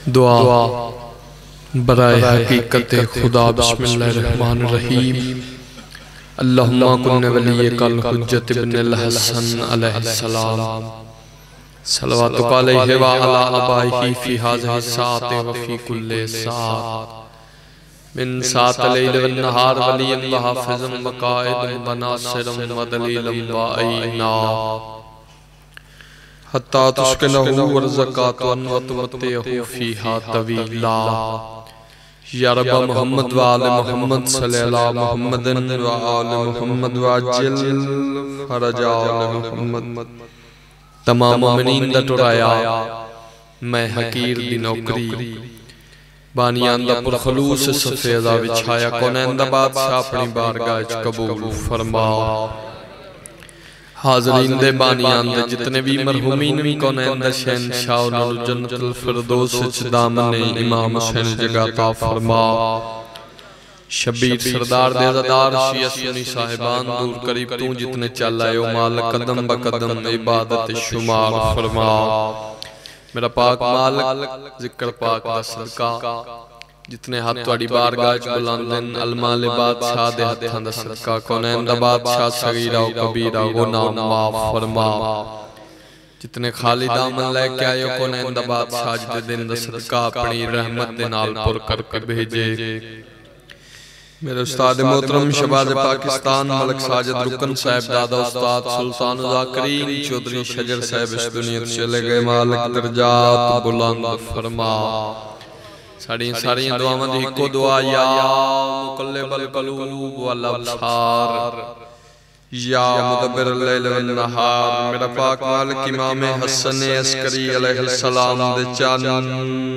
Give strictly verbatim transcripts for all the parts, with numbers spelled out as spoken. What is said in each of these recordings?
दुआ बराए हकीकत खुदा बिस्मिल्लाहिर्रहमानिर्रहीम। अल्लाहुम्मा कुन्न वलिय्यकल हुज्जत इब्नुल हसन अलैहिस्सलाम सल्लल्लाहु अलैहि व अला अबाइही फी हाज़िहि साअति व फी कुल्लि साअत मिन साअत लैल व नहार वलिय्यन व हाफ़िज़न व क़ाइदन व नासिरन व दलीलन व अईना हत्ता तुस्किनहु वरज़क़ातन व तुमत्तिअहु फ़ीहा तवीला। या रब मुहम्मद व आले मुहम्मद सल्लल्लाहु मुहम्मदन व आले मुहम्मद व अज्जिल फरजा मुहम्मद। तमाम मोमिनीन दा टुराया मैं हकीर दी नौकरी बानियां दा पुरखलूस सफेदा विछाया कौनैन दा बादशाह अपनी बारगाह च कबूल फरमा। हाज़रीन दे बानियां दे जितने भी मरहूमीन भी कौनैन दा शहंशाह उन्हां नूं जन्नतुल फिरदौस च दामने इमाम हुसैन जगह अता फरमा। शबीर सरदार दे अज़ादार शिया सुन्नी साहिबान दूर करीब तू जितने चल आए ओ मालिक कदम ब कदम इबादत शुमार फरमा। मेरा पाक मालिक जिक्र पाक दा सदका जितने हाथ तुहाडी बारगाह च बुलंदन अलमाल बादशाह दे हत्थां दा सदका कौनैन दा बादशाह सगीरा व कबीरा गुनाह माफ फरमा। जितने खाली दामन लेके आए हो कौनैन दा बादशाह अज दे दिन दा सदका अपनी रहमत दे नाल पुर करके भेजे। मेरे उस्ताद मोहतरम शहबाज पाकिस्तान मलक साजिद रुकन साहब दादा उस्ताद सुल्तान ज़ाकिरीन चौधरी शजर साहब इस दुनिया से चले गए। मालिक दर्जात बुलंद फरमा। साड़ी सारी दुआवां दी इको दुआ या मुक़ल्लिबल क़ुलूब वल अब्सार या मुदब्बिरल लैल वन नहार। मेरा पाक मालिक इमाम हसन अस्करी अलैहिस्सलाम दे चानन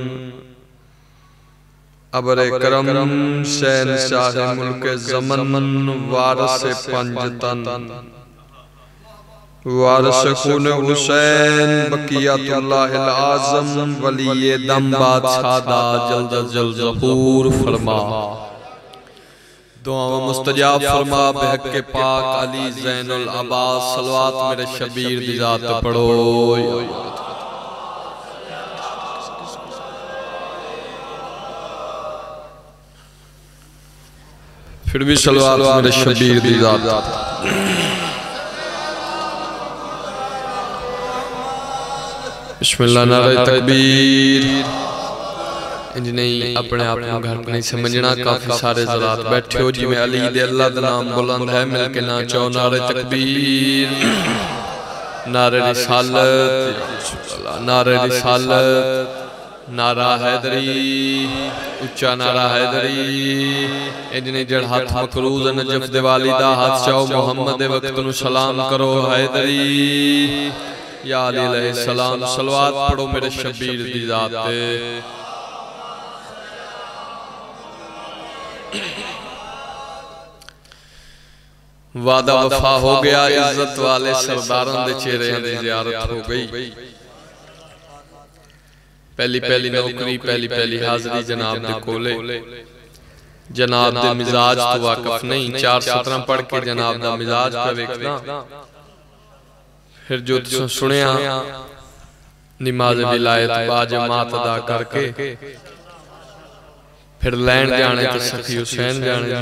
अबरे करम शहंशाह मुल्क ज़मन वारिस पंजतन वारिस खून हुसैन बकियतुल्लाहिल आज़म वली दम बादशाह दा जल्द अज जल्द ज़हूर फरमा। दुआवां मुस्तजाब फरमा बेहक के पाक अली ज़ैनुल अब्बास सलवात मेरे शबीर दी ज़ात पढ़ो। फिर भी सलवात मेरे शबीर दी ज़ात। बिस्मिल्लाह नारे तकबीर। इंज नहीं अपने आप को घर नहीं समझना। काफी सारे ज़रात बैठे हो जिमें अली दे अल्लाह दा नाम बुलंद है मिलके ना चाहो नारे तकबीर नारे रिसालत नारे रिसालत नारा हैदरी उच्चा नारा हैदरी। इंज नहीं जड़ हाथ मकरूज नजफ दे वालिदा हाथ चाहो मोहम्मद दे वक्त नु सलाम करो हैदरी या अली अलैहिस्सलाम सलवात पढ़ो मेरे शबीर दी ज़ात पे। वादा वफा हो गया इज्जत वाले सरदारों दे चेहरे दी ज़ियारत हो गई। पहली पहली नौकरी पहली पहली हाज़री जनाब दे कोले जनाब दे मिजाज तो वाकफ नहीं। चार सत्रह पढ़ के जनाब दा मिजाज पे वेखना। फिर जो सुनिया नमाज विलायत बाजमात अदा करके फिर लैन जाने तो सखी हुसैन जाने।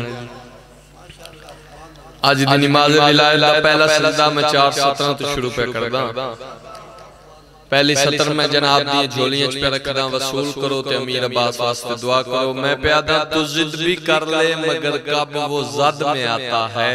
अज दी नमाज विलायत दा पहला सजदा मैं चार सत्रह तो शुरू पे करदा। पहली सतर में जनाब दी झोलियां च पे रखदा वसूल करो ते अमीर अब्बास वास्ते दुआ करो। मैं प्यादा तू जिद भी कर ले मगर कब वो जद में आता है।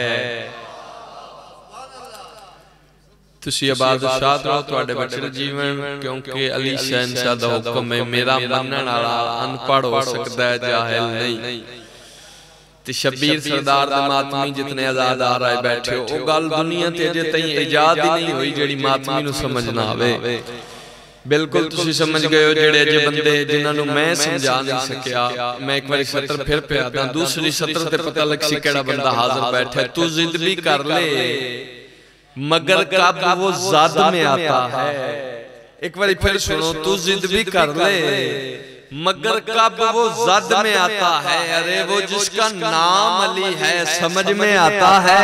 तुसी आबाद शाद रहो तुहाडे बच्चे जीवन क्योंकि अली शहंशाह दा हुक्म है। मेरा मनण वाला अनपढ़ हो सकदा है जाहिल नहीं। ते शबीर सरदार दे मातमी जितने आजादार आए बैठे हो ओ गल दुनिया ते अजे तई इजाद ही नहीं हुई जेड़ी मातमी नु समझ ना आवे। बिल्कुल तुसी समझ गए हो जेड़े अजे बंदे जिन्हां नु मैं समझा नहीं सकिया। मैं एक बार सतर फिर पे आदा दूसरी सतर ते पता लग सी केड़ा बंदा हाजिर बैठा। तू जिद भी कर ले मगर कब वो ज़द में आता है। एक बार फिर सुनो तू जिद भी कर ले मगर कब वो ज़द में आता है। अरे वो जिसका नाम अली है समझ में आता है।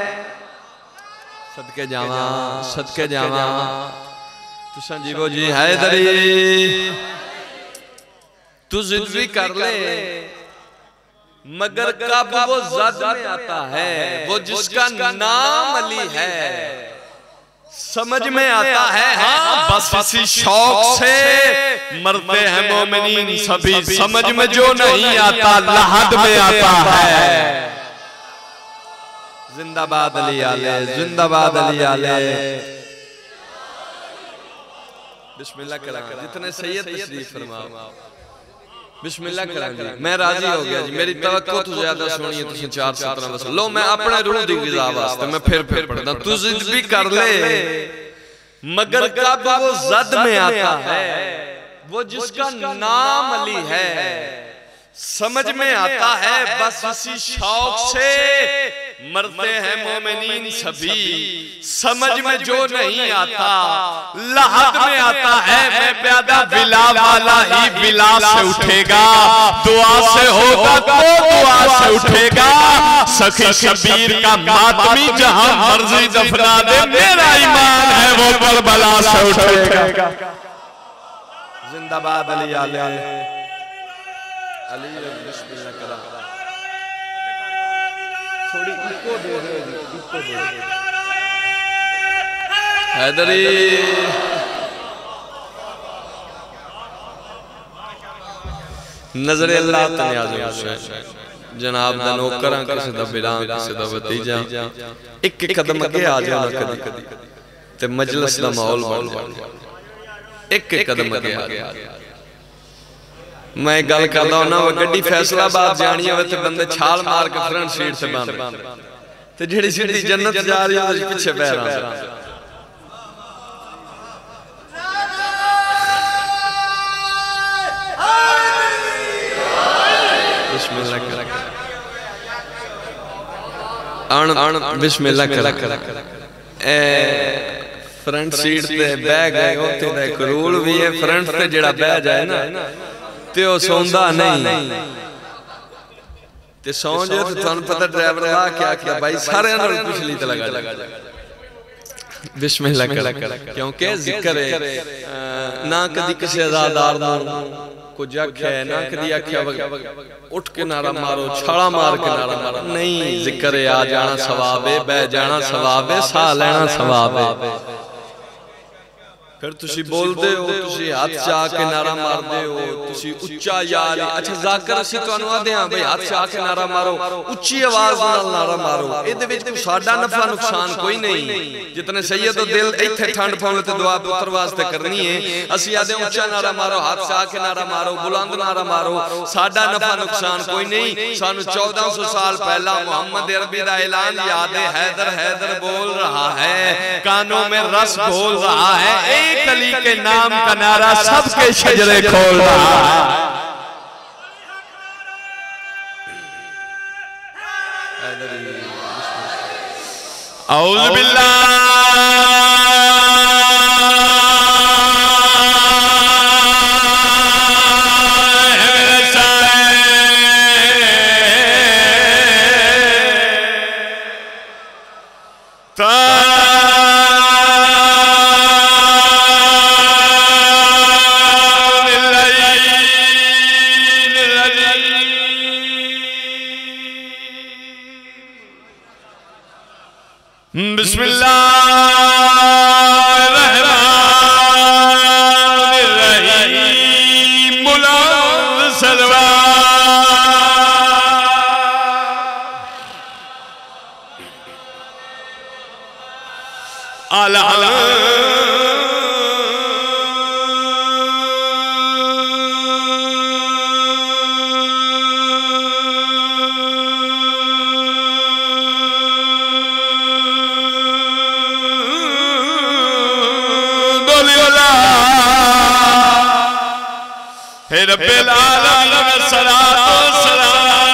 सदके जावा सदके जावा तुसा जीवो जी हैदरी तू जिद भी कर ले मगर कब वो जद में आता है, वो जिसका नाम अली है समझ में आता है। हाँ बस इसी शौक से मरते हैं मोमिनीन सभी, समझ में जो नहीं आता लहद में आता है। जिंदाबाद अली आले, जिंदाबाद अली आले। बिस्मिल्लाह करा जितने सैयद तशरीफ फरमाओ, बिस्मिल्लाह करा जी। मैं राजी हो गया जी, मेरी तवक्को तो ज्यादा सोनी है, तुम चार सत्रह बस लो। मैं अपने रूह दी गिज़ा वास्ते मैं फिर फिर पढ़दा, तू जिद भी कर ले मगर कब वो जद में आता है, वो जिसका नाम अली है समझ में आता है। बस इसी शौक से मरते हैं मोमिनीन सभी, समझ में जो नहीं आता लहद में आता है। मैं प्यादा बिला वाला ही बिला से उठेगा, दुआ से होगा तो दुआ से उठेगा। सखी शबीर का मातमी जहां मर्जी दफना दे, मेरा ईमान है वो करबला से उठेगा। जिंदाबाद अली आले अली। बिस्मिल्लाह करा थोड़ी इको दे दे, इको दे हैदरी। नजर अल्लाह ते नियाज़ हुसैन जनाब दा नौकरां किसे दा बिरां किसे दा भतीजा एक एक कदम अगे आ जाना कदी कदी ते मजलिस दा माहौल बन जाए। एक एक कदम अगे आ गया। मैं गल करदा हुंदा वा गड्डी फैसलाबाद जानी होवे ते बंदे छाल मार के फ्रंट सीट से बंद ते जेड़ी सीधी जन्नत जा रही है पीछे बैठ रहा। बिस्मिल्लाह कर अन बिस्मिल्लाह कर ए फ्रंट सीट ते बैठ गए। ओथे दा एक रूल भी है, फ्रंट ते जेड़ा बैठ जाए ना ते ओ सौंदा नहीं ते सौ जाए तो थानू पता ड्राइवर ला क्या क्या भाई सारे नाल पिछली ते लगा जा। बिस्मिल्लाह कर क्योंकि जिक्र है ना कदी किसी आजादार नु कुछ आख्या है ना कदी आख्या उठ के नारा मारो छाला मार के नारा मारो नहीं। जिक्र है आ जाना सवाब है, बह जाना सवाब है, साह लेना सवाब है। फिर तुसी बोलदे हो, तुसी हाथ चा के नारा मारदे हो, तुसी उच्चा यार अच्छा जाकर असी तुहानू आदे हां भाई हाथ चा के नारा मारो, उच्ची आवाज नाल नारा मारो। इहदे विच साडा नफा नुकसान कोई नहीं। जितने सैयद दिल इत्थे ठंड पाउण ते दुआ पुत्र वास्ते करनी है। असी आदे उच्चा नारा मारो, हाथ चा के नारा मारो, बुलंद नारा मारो, साडा नफा नुकसान कोई नहीं। सानू चौदह सौ साल पहला मोहम्मद अरबी दा ऐलान याद है, हैदर हैदर बोल रहा है, कानों में रस घोल रहा है, एक अली के नाम का नारा सबके शजरे खोल रहा है। औज़ु बिल्लाह रब्बिल आलमीन सलातो सलाम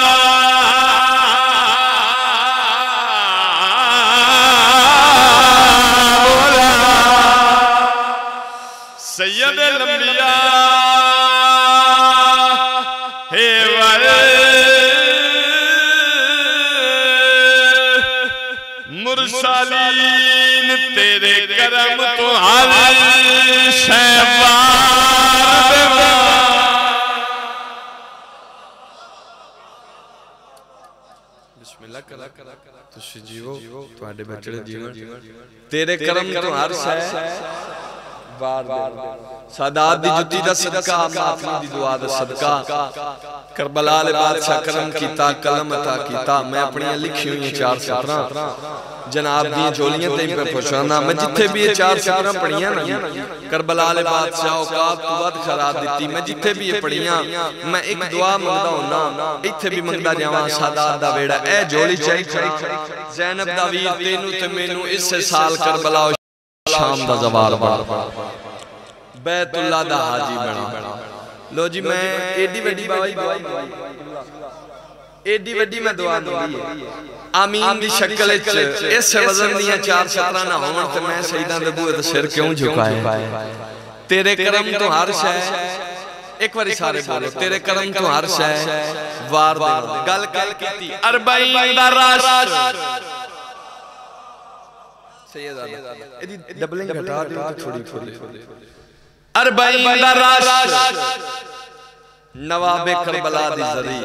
सैयदुल अंबिया हे वर मुरसलीन तेरे करम तो हर शैवार तुसी जीवो तुहाडे बचड़े जीवन तेरे करम तो हर शै वार दे सादात दी जुत्ती दा सदका माफी दी दुआ दा सदका करबला दे बादशाह करम कीता कलम अता कीता मैं अपनी लिखी हुई चार सतरां जनाब दी झोलियां ते पे पहुंचाना मैं जिथे भी ये चार सतरां पढ़ियां ना करबला दे बादशाह औकात तू वध खराब दित्ती मैं जिथे भी ये पढ़ियां मैं एक दुआ मंगदा होना इथे भी मंगदा जावां सादात दा वेड़ा ए झोली चाहिए ज़ैनब दा वीर तेनू ते मैनू इस साल करबला शाम दा जवार बना बैतुल्लाह दा हाजी बना लो जी मैं एडी वड्डी बाबा जी दुआ एडी वड्डी मैं दुआ मंगी आमीन दी शक्ल विच इस वजन दियां चार सतरां ना होण ते मैं शहीदां दे बूहे ते सिर क्यों झुकाए तेरे करम तो हर शै एक बारी सारे बोलो तेरे करम तो हर शै वार दे गल कल कीती अरबईन दा राश डबलिंग घटा दे थोड़ी थोड़ी अरबईन दा राश नवाबे करबला दी जरी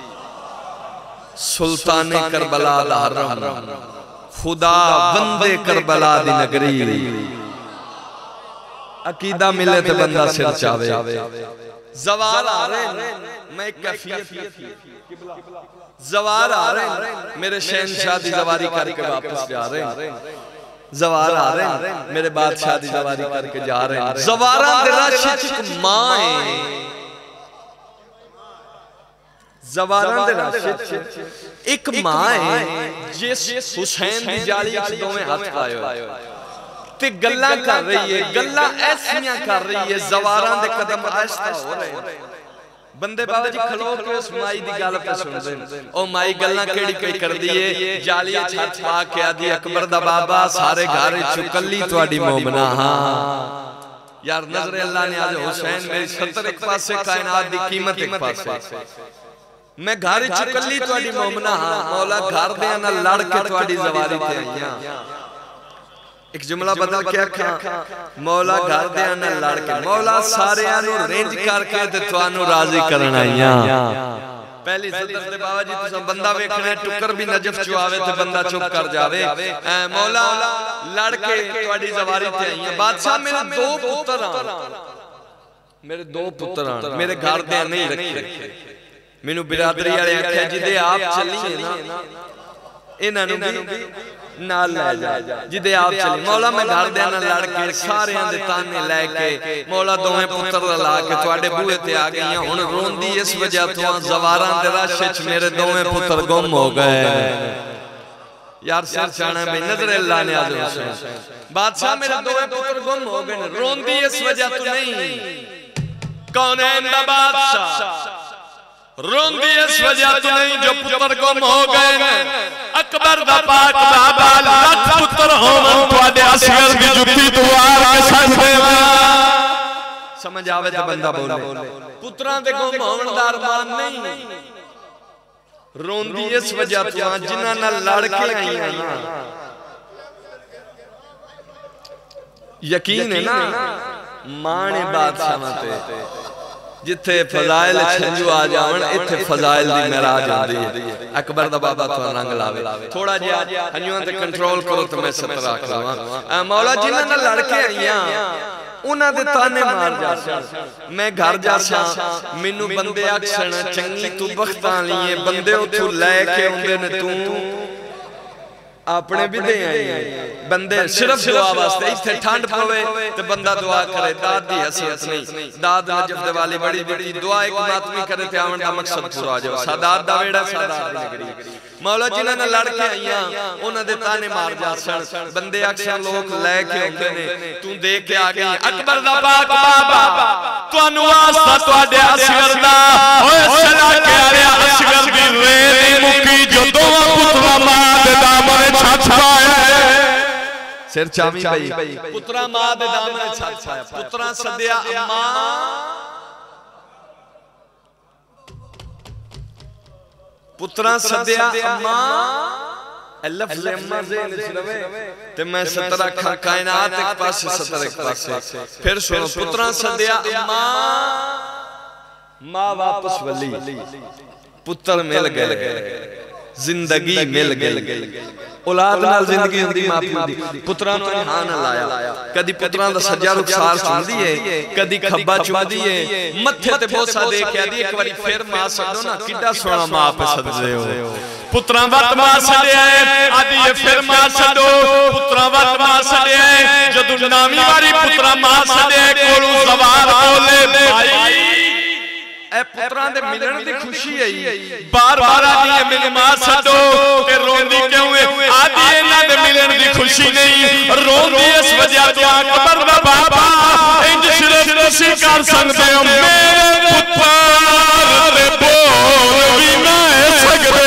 सुल्ताने करबला दा हरम खुदा बंदे करबला दी नगरी अकीदा मिले ते बंदा सिर चावे जवार आ रहे मैं एक कैफियत जवार आ रहे मेरे शहंशाह दी जवारी करके वापस जा रहे हैं जवार आ रहे हैं मेरे बादशाह दी जवारी करके जा रहे हैं जवारा दे रश च मां है जवारा दे रश च एक मां है जिस हुसैन दी जाली च दोवें हाथ पाए होए ते गल्लां कर रही है गल्लां ऐसियां कर रही है जवारा दे कदम आहिस्ता हो रहे हैं बंदे बाबा जी खलो के उस माई दी गल पे सुनदे ओ माई गल्लां केड़ी केड़ी करदी है जाली छत पा के आदी अकबर दा बाबा सारे घर च कल्ली तुहाडी मोमना हां यार नजर अल्लाह ने आज हुसैन मेरी सत्तर एक पासे कायनात दी कीमत एक पासे मैं घर च कल्ली तुहाडी मोमना हां मौला घर दे नाल लड़ के तुहाडी जवारी ते आईयां एक जुमला बदल के आखा मौला घर दे नाल लड़ के मौला सारेयां नु रेंज करके ते तुहानू राजी करन आईयां पहली सदर दे बाबा जी तुसा बंदा वेखना टुकर भी नजफ चो आवे ते बंदा चुप कर जावे ए मौला लड़ के तुहाडी जवारी ते आईयां बादशाह मेरे दो पुत्र आन मेरे दो पुत्र आन मेरे घर दे नहीं रखे मेनू बिरादरी वाले आख्या जिदे आप चलिए ना इन्हां नु भी नाल ले जा जिदे आप चली मौला मैं घर दे नाल लड़ के सारेयां दे ताने लेके मौला दोवें पुत्र ला के तुहाडे बूहे ते आ गईयां हुण रोंदी इस वजह तो जवारां दे रश च मेरे दोवें पुत्र गुम हो गए यार सिर चाणा भाई नजर अल्लाह ने आज हुसैन बादशाह मेरे दोवें पुत्र गुम हो गए रोंदी इस वजह तो नहीं कौनैन दा बादशाह रोंदी इस वजह तो नहीं जो पुत्र गुम हो गए अकबर दा पाक बाबा लख पुत्र होवन तुहाडे असगर दी जुत्ती तू आर के सज देवा समझ आवे ते बंदा बोले पुत्रां दे गुम होवन दा अरमान नहीं रोंदी इस वजह तो जिन्हां नाल लड़ के आईयां यकीन है ना मां ने बादशाहां ते जिथे फजाइल छंजू आ जावन इथे फजाइल दी महराज आंदी है अकबर दा बाबा तो रंग लावे थोड़ा जिहा हंजुआं ते कंट्रोल करो ते मैं सतर रख लवां ए मौला जिन्हां नाल लड़ के आईयां उन्हां दे ताने मार जासन मैं घर जासां मैनू बंदे आखण चंगी तू बख्तां लिए बंदे उथों लै के आउंदे ने तू अपने भी दे आई बंदे सिर्फ दुआ वास्ते इथे ठंड पवे ते बंदा दुआ करे दाद दी हैसियत नहीं दाद नजफ दे वाली बड़ी बड़ी दुआ एक मातमी करे ते आवन दा मकसद पूरा हो जाए सादात दा वेड़ा सादात दी नगरी मौला जिन्हां ने लड़ के आईयां उन्हां दे ताने मार जासन बंदे अक्सर लोग ले के आउंदे ने तू देख के आ गई अकबर दा पाक बाबा तुहानू वास्ता तुहाडे असगर दा ओए सला के आया असगर दी रेत मुकी जो दोवां पुत्रा मां दे दामन छत पाया सिर चावी भाई पुत्रा मां दे दामन छत पाया पुत्रा सदया अम्मा पुत्रा सदया अम्मा लफ्ज़ अम्मा ज़हन च रवे ते मैं सतर अखां कायनात एक पासे सतर एक पासे फिर सुनो पुत्रा सदया अम्मा मां वापस वली पुत्र मिल गए जिंदगी मिल गई। औलाद नाल जिंदगी हुंदी मां प्यो दी, पुत्रां नूं हां ना लाया। कदी पुत्रां दा सज्जा रुखसार चुमदी है, कदी खब्बा चुमदी है, मत्थे ते बोसा दे के आदी एक बारी फिर मां सदो ना, किड्डा सोहना मां पे सददे हो। पुत्रां वत मां सदया है, आदी फिर मां सदो, पुत्रां वत मां सदया है, जदों नावी वारी पुत्रां मां सदया कोलों सवार बोले भाई ए पुत्रां दे मिलण दी खुशी आई, बार बार आदी है मेरी मां सदो ते रोंदी क्यों है, आदी इन्हां दे मिलण दी खुशी नहीं, रोंदी इस वजह तो अकबर दा बाबा इंज सिर्फ तुसी कर सकदे हो, मेरे पुत्र दे बोल भी ना सकदे।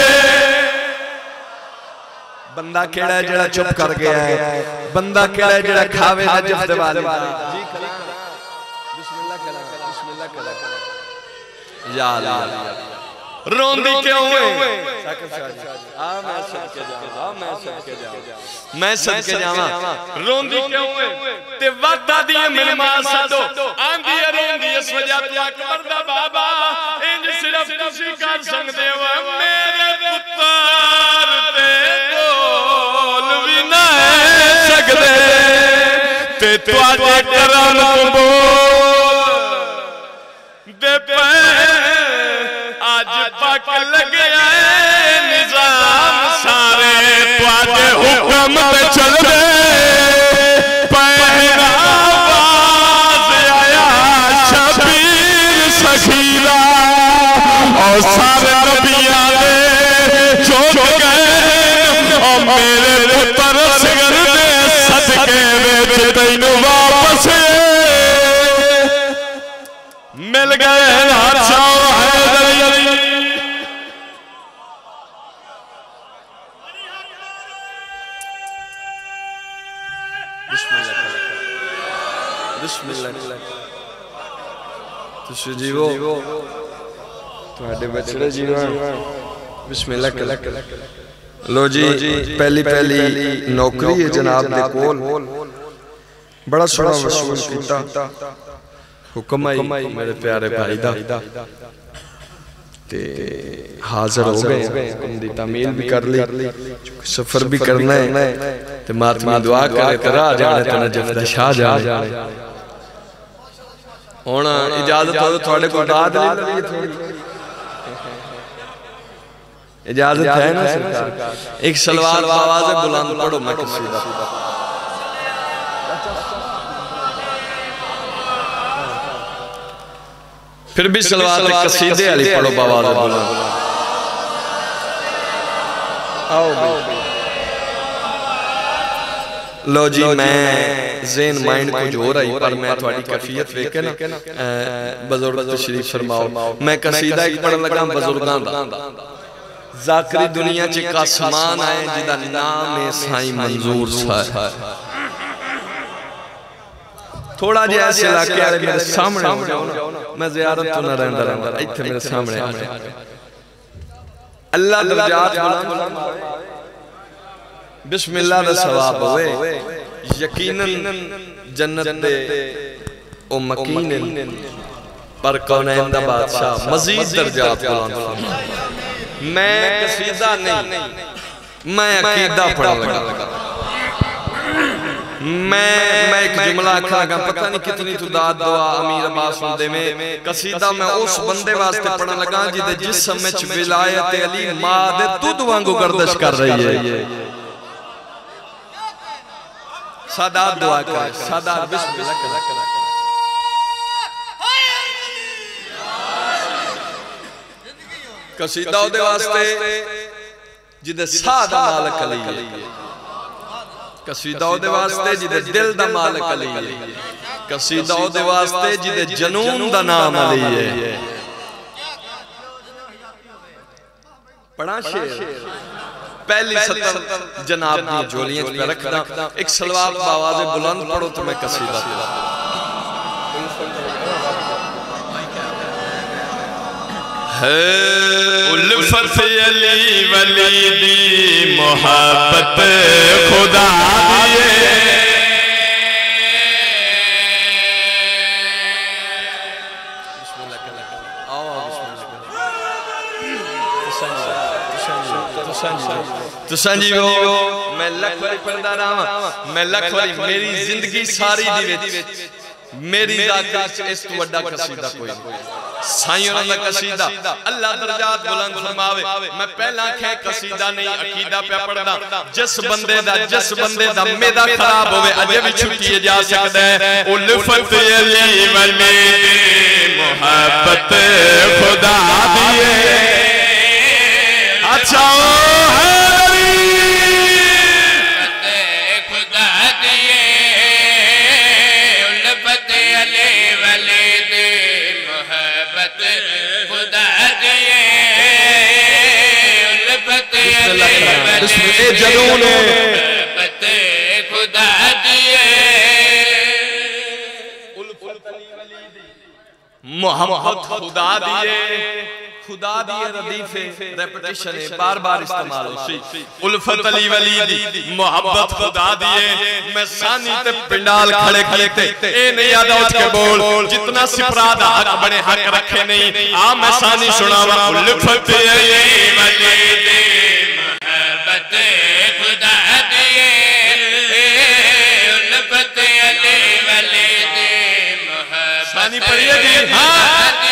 बंदा केड़ा है जेड़ा चुप कर गया है, बंदा केड़ा है जेड़ा खावे नजफ दे वाले जी कला बिस्मिल्लाह कला बिस्मिल्लाह कला या अल्लाह। रोंदी क्यों है साकिब साहब आ मैं सदके जावां, मैं सदके जावां, मैं सदके जावां, रोंदी क्यों है ते वादा दी मेरी मां सदो, आंदी है रोंदी इस वजह तो अकबर दा बाबा इंज सिर्फ तुसी कर सकदे हो, मेरे पुत्र ते बोल भी ना सकदे ते तुहाडे करम कबूल दे पे आज पक लगे निजाम सारे तुहाडे हुक्म ते चलदे, पहला आवाज आया शबीर सखीला और सारे नबियां दे चुक गए और मेरे पुत्र सिगर दे सदके विच तैनू वापस मिल गए। जीवो बछड़े जीवन बिस्मिल्लाह कला। लो जी पहली पहली नौकरी है जनाब दे कोल, बड़ा सोहना वसूल कीता, हुक्म आई मेरे प्यारे भाई दा ते हाजिर हो गए, उनकी तामील भी कर ली, सफर भी करना है ते मातमी दुआ करे ते राह जाने ते नजफ दा शाह जाने। हुण इजाजत हो थोड़े को दाद ले थोड़ी इजाजत है ना सरकार, एक सलवार आवाज़ बुलंद पढ़ो मैं कसीदा। फिर भी सलवार कसीदे वाली पढ़ो बाबा बुलंद। आओ लो जी मैं ज़ेन माइंड कुछ हो रही पर मैं थोड़ी कैफियत देख के ना बुजुर्ग तशरीफ फरमाओ, मैं कसीदा एक पढ़न लगा बुजुर्गां दा। ज़ाकरी दुनिया च एक आसमान है जिदा नाम है साईं मंजूर साहब। थोड़ा जिहा ऐसे इलाके वाले मेरे सामने हो जाओ ना, मैं ज़ियारत तो ना रहंदा रहंदा इत्थे मेरे सामने आ जाओ। अल्लाह दरजात बुलंद बिस्मिल्लाह दा सवाब होवे, यकीनन जन्नत दे ओ मकीन पर कौनैन दा बादशाह मजीद दर्जात बुलंद फरमाए। मैं कसीदा नहीं मैं अकीदा पढ़न लगा। मैं मैं एक जुमला आखा लगा, पता नहीं कितनी तू दाद दुआ अमीर अब्बास हुंदे में कसीदा मैं उस बंदे वास्ते पढ़न लगा जिदे जिस्म विच विलायत अली मां दे दूध वांगू गर्दिश कर रही है। सादात दुआ कर, सादात बिस्मिल्लाह कर। कसीदा ओदे वास्ते जिदे साह दा मालिक अली है, कसीदा ओदे वास्ते जिदे दिल दा मालिक अली है, कसीदा ओदे वास्ते जिदे जनून दा नाम अली है। पढ़ा शेर पहली सतर जनाब दी झोलियां च रखदा, एक सलवार आवाज़ बुलंद पढ़ो तो मैं कसीदा है। उल्फत अली वली दी मोहब्बत खुदा दिए, तुसां जी वो मैं लख वारी पढ़दा रहा मैं लख वारी मेरी जिंदगी सारी दी विच मेरी जात इस तो बड़ा कसीदा कोई नहीं साईं औरंदा कसीदा अल्लाह दर्जात बुलंद फरमावे मैं पहला खे कसीदा नहीं अकीदा पे पढ़दा जिस बंदे दा जिस बंदे दा मेदा खराब होवे अजे भी छुट्टी जा सकदा है उल्फत अली वली मोहब्बत खुदा दिए अच्छा है जरूर खुदा दिए मोहब्बत खुदा दिए खुदा दिए रदीफे रेपिटेशन है बार बार इस्तेमाल होसी उल्फत अली वली दी मोहब्बत खुदा दिए मैं सानी ते पिंडाल खड़े खड़े ते ए नहीं याद उठ के बोल जितना सिपरा दा हक बने हक रखे नहीं आ मैं सानी सुनावा उल्फत अली वली दी मोहब्बत खुदा दिए उल्फत अली वली दी मोहब्बत सानी पढ़िए जी हां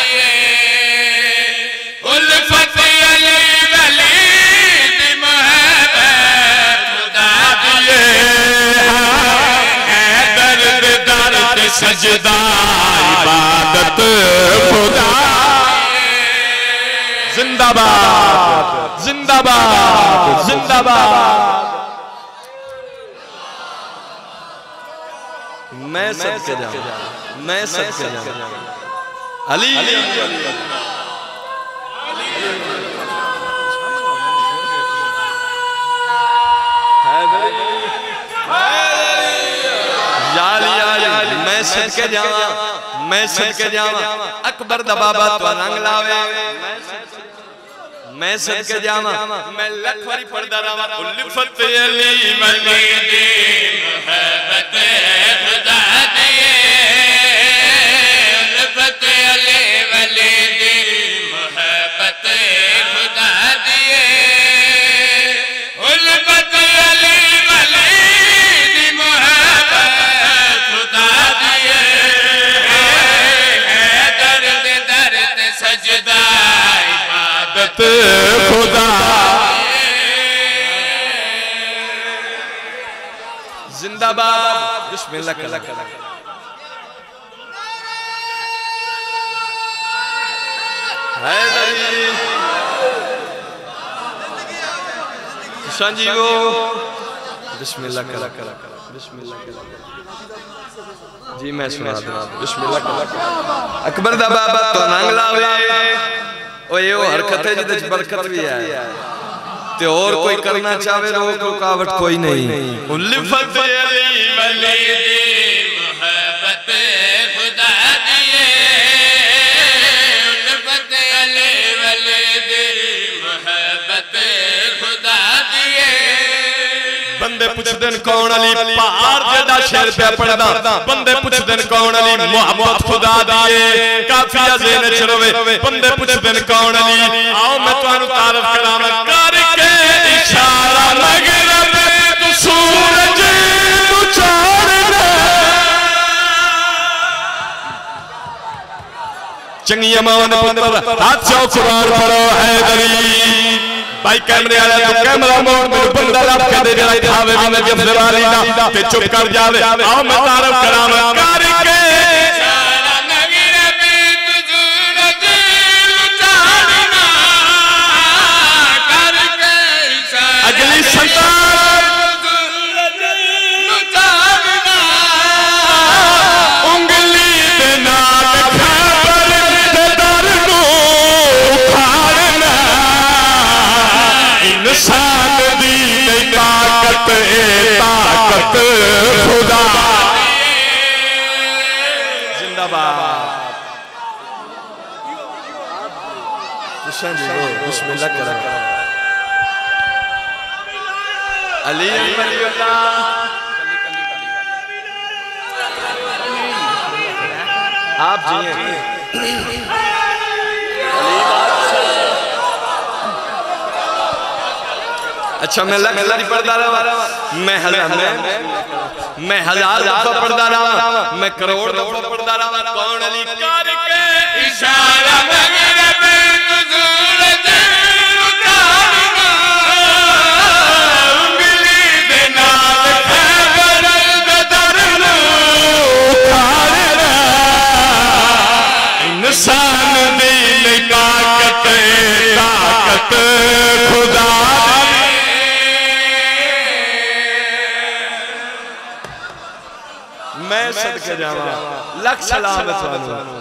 सजदा इबादत खुदा जिंदाबाद जिंदाबाद जिंदाबाद मैं सदके जाऊं मैं सदके जाऊं अली मैं सदके जावा मैं सदके जावा अकबर दा बाबा तो रंग लावे मैं सदके जावा मैं लख वारी पढ़दा रहा उल्फत अली वली दी मोहब्बत खुदा दिए उल्फत अली वली दी मोहब्बत खुदा दिए उल्फत अली वली दी मोहब्बत खुदा दिए दर्द दर्द सजदा इबादत खुदा जिंदाबाद बिस्मिल्लाह कर हैदरी संजीवो बिस्मिल्लाह कर बिस्मिल्लाह कर जी मैं सुना दूं बिस्मिल्लाह कर अकबर दा बाबा तो रंग लावे ओए ओ हरकत है जिदे बरकत भी है ते और कोई करना चाहे रोक रुकावट कोई नहीं उल्फत अली वली दी मोहब्बत खुदा दिए उल्फत अली वली दी मोहब्बत खुदा दिए बंदे पुछदे न कौन अली पार जेड़ा शेर पे पढ़दा बंदे पुछदे न कौन अली मोहब्बत खुदा दिए काफिया ज़हन च रवे बंदे पुछदे न कौन अली आओ मैं तुहानू तारीफ करावां करके इशारा मगरब तू सूरज तू चांदना चंगिया मावां दे पुत्र हाथ चो कुरान पढ़ो हैदरी भाई कैमरे वाला तो कैमरा मोड़ मेरे बंदा लब के दे जरा खावे में जब वाली दा ते चुप कर जावे आओ मैं तारीफ करावां करके इशारा मगरब तू सूरज तू चांदना करके इशारा अगली संतान तू चांदना उंगली दे नाल खबर ते दर नू उखाड़ना इंसान दी ताकत ए ताकत खुदा जिंदाबाद बिस्मिल्लाह कर अली वलीउल्लाह आप जिए अच्छा मैं लख लख पढ़ता रहा, मैं हजार मैं मैं हजार दफा पढ़ता रहा, मैं करोड़ दफा पढ़ता रहा, कौन अली करके इशारा मगरब सूरज उतारना उंगली दे नाल खैबर गदरना उतारना इंसान दी ताकत ताकत खुदा मैं सदके जावा लख सलाम थानू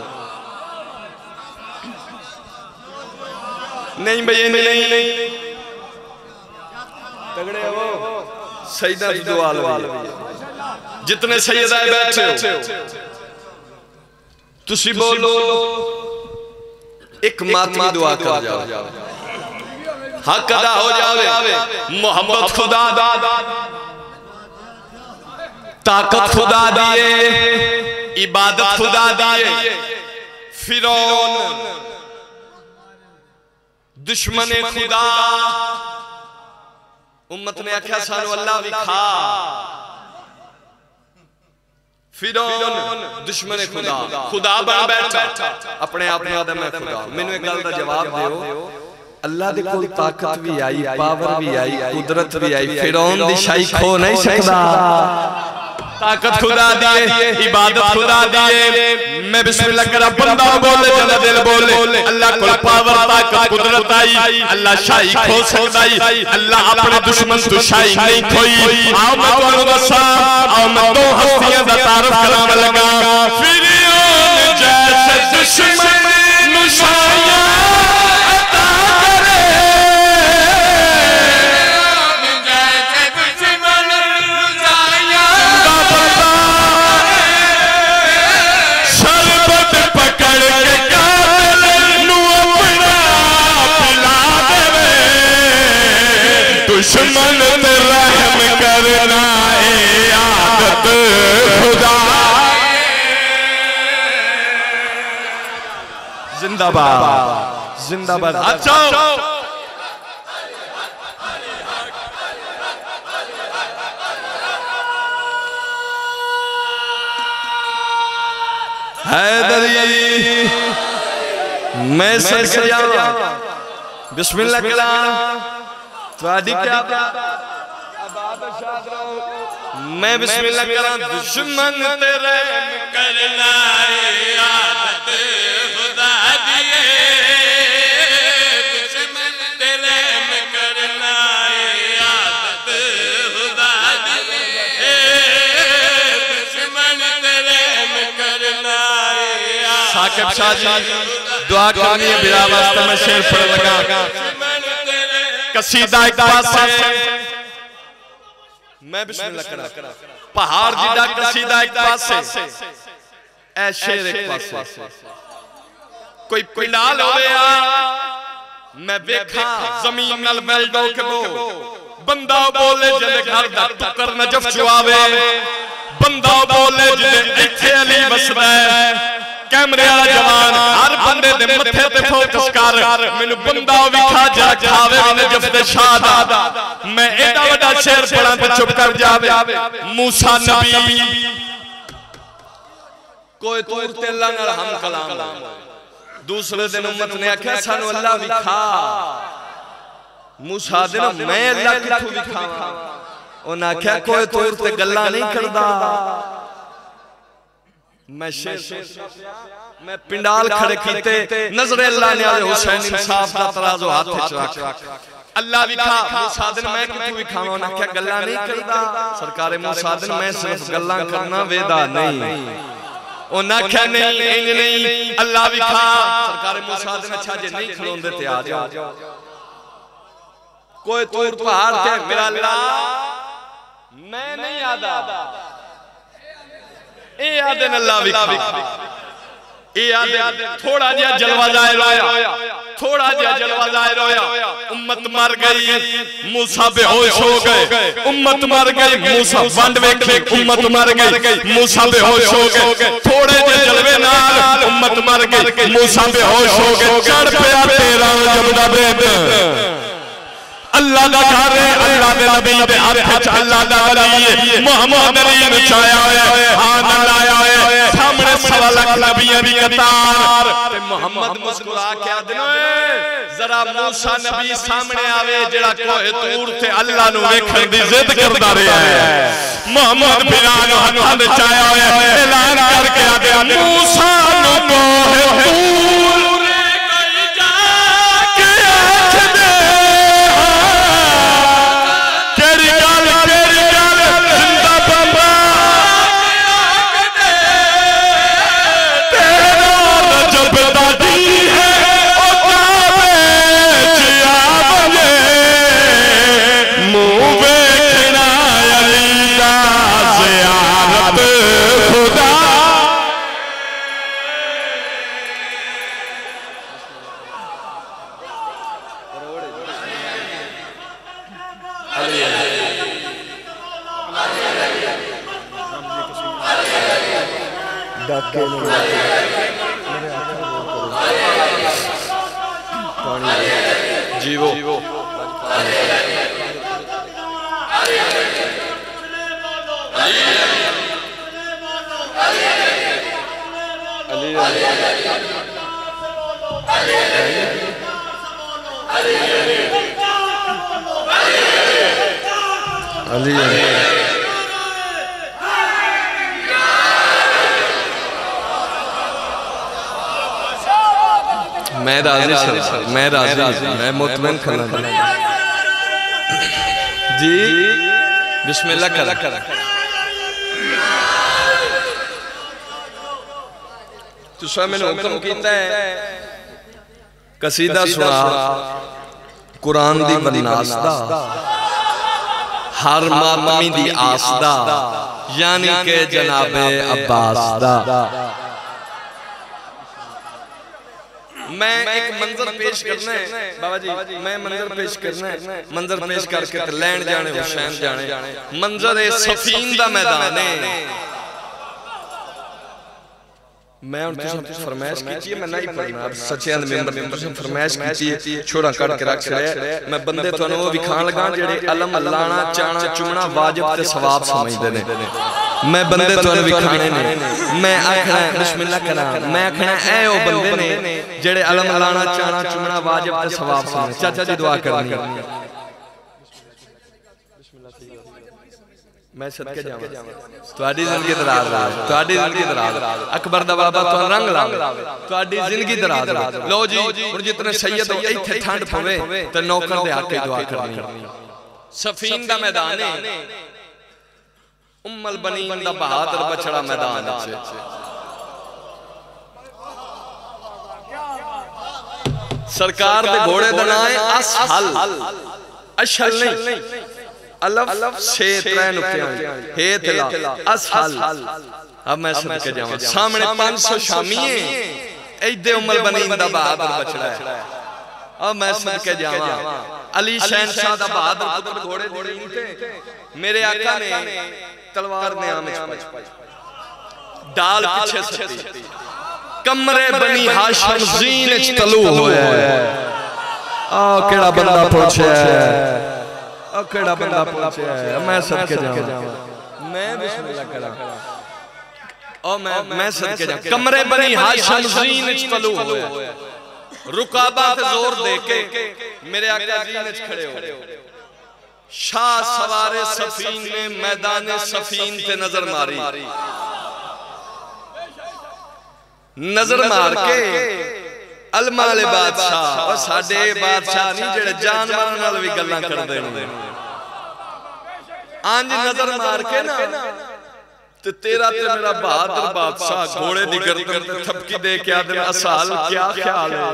नहीं भैया नहीं नहीं तगड़े हो सईदा दी दुआ लो जितने सैयदा बैठे हो तुसी बोलो एक मातमी दुआ कर जाओ हक अदा हो जावे मोहब्बत खुदा ताकत खुदा दिए इबादत खुदा दिए फिरौन दुश्मन खुदा उम्मत ने आख्या सानू अल्लाह विखा फिरौन दुश्मन खुदा खुदा बन बैठा अपने आप में आदम है खुदा मैनू एक गल दा जवाब दियो अल्लाह दे कोल ताकत भी आई पावर भी आई कुदरत भी आई फिरौन दी शाही खो नहीं सकदा ताकत खुदा दिए इबादत खुदा दिए मैं बिस्मिल्लाह करा बंदा बोले जदा दिल बोले अल्लाह को पावर ताकत कुदरत आई अल्लाह शाही खो सकदा है अल्लाह अपने दुश्मन तो शाही नहीं खोई आओ मैं तुहानू दसा आओ मैं दो हस्तियां दा तारुफ करावन लगा फिरौन जैसे दुश्मन नु शाया अता करे जैसे दुश्मन नु शाया शरबत पकड़ के कातिल नु अपना पिला देवे दुश्मन ते रहम करना ए आदत खुदा जिंदाबाद जिंदाबाद अच्छा हैदरी मैं सदके जावा बिस्मिल्लाह कला तुहाडी क्या मैं बिस्मिल्लाह करा दुश्मन तेरे करना आदत खुदा दिए दुश्मन तेरे करना आदत खुदा दिए दुश्मन तेरे करना साकिब शाह जी दुआ करनी है बिला वास्ते मैं शेर पढ़ लगा कसीदा एक पासे मैं बिस्मिल्लाह करा पहाड़ जिदा कसीदा एक पासे ऐ शेर एक पासे कोई पिंडाल होया मैं देखा जमीन नाल मिल दो के बो बंदा बोले जदे घर दा टुकर नजफ चुआवे बंदा बोले जदे इथे अली वसदा कैमरे वाला जवान हर बंदे दे मथे ते फोकस कर मेनू बंदा विखा जा खावे नजफ दे शाह दा मैं एडा बड़ा शेर पढ़ा ते चुप कर जावे मूसा नबी कोई तूर ते अल्लाह नाल हम कलाम दूसरे दिन उम्मत ने आख्या सानू अल्लाह विखा मूसा दे मैं अल्लाह किथों विखावां उन्हें आख्या कोई तूर ते गल्लां नहीं करदा मैं शेर मैं पिंडाल खड़े कीते नजरे अल्लाह ने आले हुसैन इंसाफ दा तराजू हाथ विच रख अल्लाह विखा मूसा दिन मैं किथों विखावां उन्हें आख्या गल्लां नहीं करदा सरकार मूसा दिन मैं सिर्फ गल्लां करना वेदा नहीं उन्हें आख्या नहीं इंज नहीं अल्लाह विखा सरकार मूसा दिन अच्छा जे नहीं खलोंदे ते आ जाओ कोई तूर पहाड़ ते मेरा अल्लाह मैं नहीं आदा ए आदन अल्लाह विखा ए आदन थोड़ा जिहा जलवा जाहिर होया थोड़ा जिहा जलवा जाहिर होया उम्मत मर गई मूसा बेहोश हो गए उम्मत मर गई मूसा वंड वेखे उम्मत मर गई मूसा बेहोश हो गए थोड़े जे जलवे नाल उम्मत मर गई मूसा बेहोश हो गए चढ़ पिया तेरा जब दा बेद अल्लाह दा घर है, अल्लाह दे नबी दे हाथ च अल्लाह दा वली है, मोहम्मद नबी नु छाया होया है, हाथ लाया होया है, सामने सवा लाख नबियां दी कतार ते मोहम्मद मुस्कुरा के आदनो जरा मूसा नबी सामने आवे जेड़ा कोहे तूर ते अल्लाह नु वेखण दी जिद करदा रहा है। मोहम्मद बिलाल हाथां दे छाया होया है, ऐलान करके आदे मूसा नु कोहे तूर जीवो अली मैं राजी सर, मैं राजी, मैं मुतमईन खला जी। बिस्मिल्लाह कर। तुसा मैंने हुक्म कीता है कसीदा सुना कुरान दी वनास दा, हर मातमी दी आस दा, यानी के जनाबे अब्बास दा। मैं एक मंजर पेश करना है बाबा जी, मैं मंजर पेश करना है, मंजर पेश करके ते लैंड जाने हुसैन जाने। मंजर है सफीन दा मैदान है। मैं उन तुम फरमाइश कीती है, मैं नहीं पढ़ना अब सच्चे दे मेंबर ने तुम फरमाइश कीती है, छोड़ा कट के रख छड़े। मैं बंदे तुहानू वो विखाण लगा जेड़े अलम लाना चाणा चुमना वाजिब ते सवाब समझदे ने। मैं बंदे तुहानू विखाणे ने, मैं आखना बिस्मिल्लाह करा, मैं आखना ए ओ बंदे ने जेड़े अलम लाना चाणा चुमना वाजिब ते सवाब समझ। चाचा जी दुआ करनी है, मैं सदके जावां तुहाडी जिंदगी दराज रहे, तुहाडी जिंदगी दराज अकबर दा बाबा तो रंग लावे, तुहाडी जिंदगी दराज रहे। लो जी हुण जितने सैयद हो इत्थे ठंड पवे ते नौकर दे हक दुआ करनी। सफीन दा मैदान है, उम्मल बनीन दा बहादुर बछड़ा मैदान च। सरकार दे घोड़े दा नाम है असहल, अशल नहीं, अलफ से त्रै नुक्ते हे तला असहल। अब मैं सदके जावां सामने पांच सौ शामी है, इदे उम्मल बनीन दा बहादुर बछड़ा है। अब मैं सदके जावां अली शहनशाह दा बहादुर पुत्र घोड़े दी नींद ते मेरे आका ने तलवार ने आम डाल पीछे सटी, कमरे बनी हाशिम जीन च तलू होया है। आ केड़ा बंदा पहुंचा है, आ केड़ा बंदा पहुंचा है। मैं सदके जावां, मैं बिस्मिल्लाह करा ओ मैं मैं सदके जावां। कमरे बनी हाशिम जीन च तलू होया, रुकाबा ते जोर दे के मेरे आका जीन च खड़े हो। शाह सवारे सफीन ने मैदान सफीन ते नजर मारी, नजर मार के अलमाले बादशाह और साडे बादशाह नहीं जेड़े जानवरां नाल भी गल्लां करदे ने, अंज नजर मार के ना ते तेरा ते मेरा बहादुर बादशाह घोड़े दी गर्दन ते थपकी दे के आदम असाल क्या ख्याल है।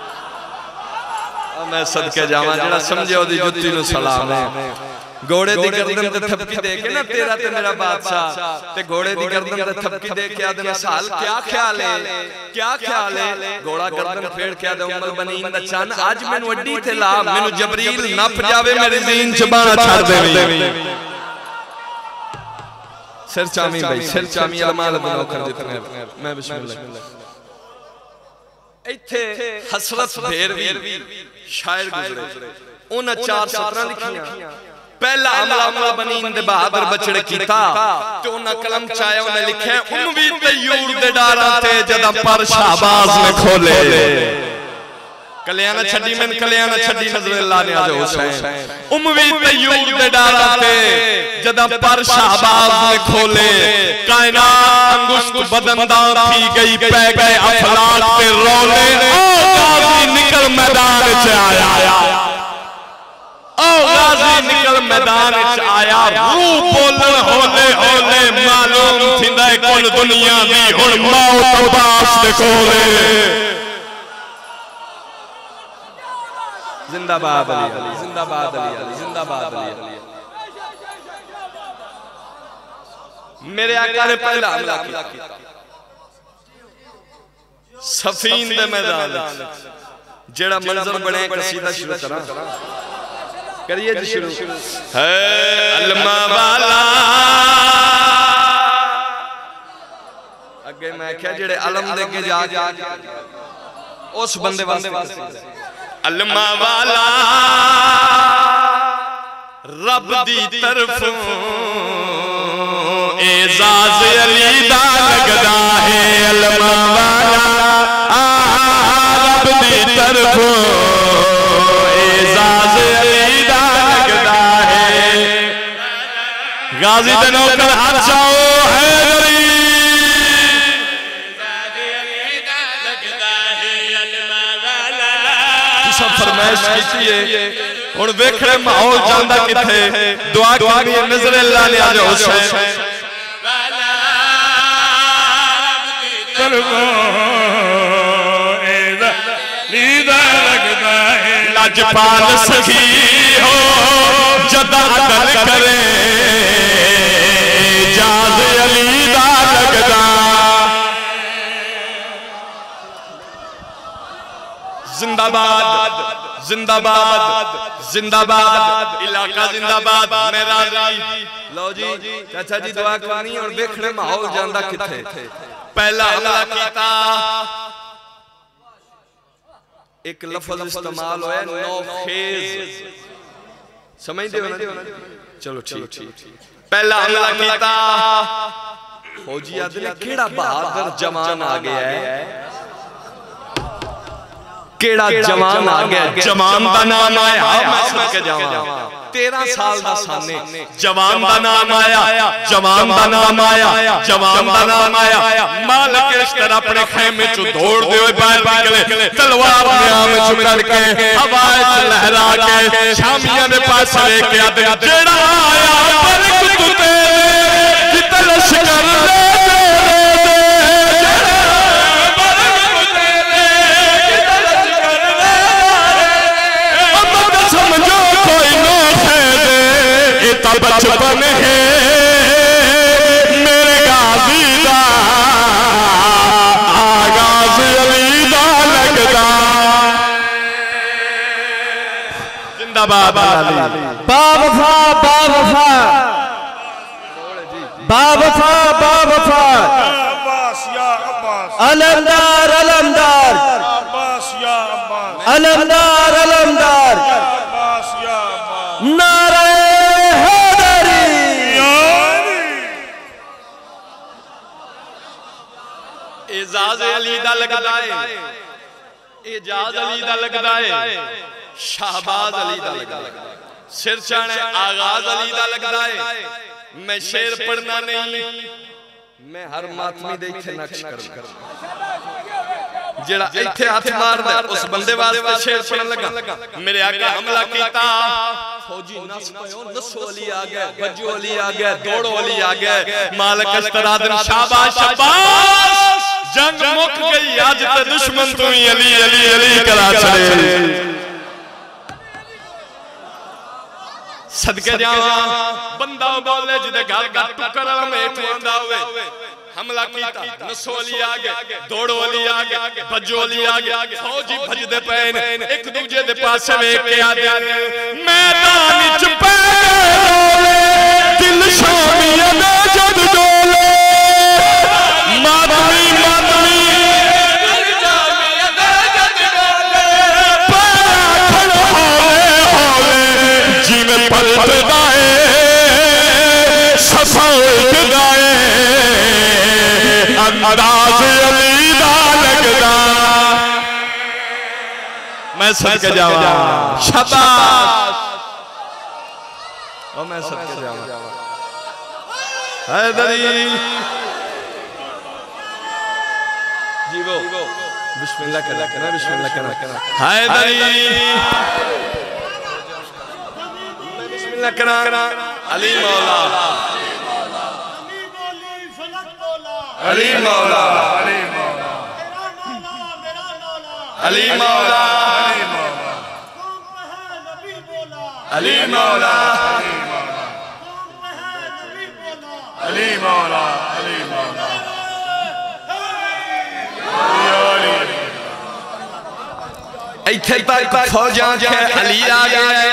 मैं सदके जावां जेड़ा समझे ओदी जुत्ती नु सलाम है। घोड़े दी गर्दन ते थपकी दे के ना तेरा ते मेरा बादशाह ते घोड़े दी गर्दन ते थपकी दे के आदम असाल क्या ख्याल है, क्या ख्याल है। घोड़ा गर्दन फेड़ के आदम उम्मल बनीन दा चन आज मैनू अड्डी ते ला, मैनू जबरील नप जावे मेरी जीन च बाणा छड़ देवी। सिर चामी भाई, सिर चामी अलमाल बनो कर जितने। मैं बिस्मिल्लाह इत्थे हसरत भेरवी शायर गुजरे, उन्हें चार सतरां लिखियां पहला हमला हमला बनी इंदे बहादुर बछड़े कीता ते उन्हें कलम चाया उन्हें लिखे उम्मी तैयूर दे डारा ते जदा पर शाहबाज ने खोले कल्याण छड़ी में कल्याण छड़ी नजर अल्लाह ने आज हुसैन उम्मी तैयूर दे डारा ते जदा पर शाहबाज ने खोले कायनात अंगुष्ठ बदनदार थी गई पै गए अफलाक ते रोले ओ गाजी निकल मैदान च आया ओ गाजी निकल मैदान च आया रूह बोलन होले होले मालूम थिंदा कुल दुनिया दी हुन मौत अब्बास दे कोले जिंदाबाद अली अली जिंदाबाद अली अली जिंदाबाद अली अली मेरे आका ने पहला हमला किया सफीन दे मैदान जेड़ा मंजर बने कसीदा शुरू करा करिए जी शुरू है अलमा वाला अगे मैं क्या जेड़े अलम दे के जा उस बंदे वास्ते अलमा वाला रब दी तरफों एजाज अली दा लगदा है अलमा वाला रब दी तरफों एजाज अली दा लगदा है गाजी दे नौकर हाथ जाओ है फरमाइश की हुन वेखणे माहौल जांदा किथे दुआ करनी है नजर अल्लाह ने आज हुसैन लजपाल सखी हो जदा अदल करे जाज अली दा लगदा जिंदाबाद जिंदाबाद जिंदाबाद इलाका जिंदाबाद मेरा लो जी चाचा जी दुआ करनी और देखने माहौल जांदा किथे पहला हमला कीता एक लफ्ज इस्तेमाल होया नौखेज समझदे हो ना चलो ठीक ठीक पहला हमला कीता फौजी आदमी केड़ा बहादुर जवान आ गया है केड़ा जवान आ गया जवान दा नाम आया मैं सुन के जावां तेरह साल दा साने जवान दा नाम आया जवान दा नाम आया जवान दा नाम आया मालिक इश्तर अपने खेमे चो दौड़ दे होए बाहर निकले तलवार म्याम च करके हवा च लहरा के शामियां दे पास लेके आदे जेड़ा आया बरकत ते जित लश्कर बचपन है मेरे गाजी दा आगाज अली दा लगदा जिंदाबाद बावफा बावफा बावफा बावफा अब्बास या अब्बास अलमदार अलमदार अब्बास या अब्बास अलमदार अलमदार अब्बास या अब्बास नारे एजाज अली दा लगदा है एजाज अली दा लगदा है शाहबाज अली दा लगदा है सिर चाणे आगाज अली दा लगदा है मैं शेर पढ़ना नहीं मैं हर मातमी दे इथे नक्श करना जेड़ा इथे हाथ मारदा उस बंदे वास्ते शेर पढ़न लगा मेरे आका हमला कीता फौजी नस पयो नसो अली आ गया बज्जो अली आ गया दौड़ो अली आ गया मालिक इस्तरादन शाबाश शाबाश जंग मुक गई आज ते दुश्मन तू ही अली अली अली करा छड़े सदके जावा बंदा बोले जिदे घर घर टुकर में ठोंदा होवे हमला कीता नसो अली आ गया दौड़ो अली आ गया भजो अली आ गया फौजी भजदे पे एक दूजे दे पासे वेख के आ गया मैदान विच पै दिल शामियां दे जद डोले मातमी मातमी दिल शामियां दे जद डोले पर खड़ होले होले उठदाए सफा उठदाए अंदाज अली दा लगदा मैं सदके जावा शाबाश ओ मैं सदके जावा हैदरी जीवो बिस्मिल्लाह करना करना बिस्मिल्लाह करना हैदरी बिस्मिल्लाह करना अली मौला अली मौला अली मौला अली मौला अली मौला अली मौला इत्थे तक फौजां के अली आ गया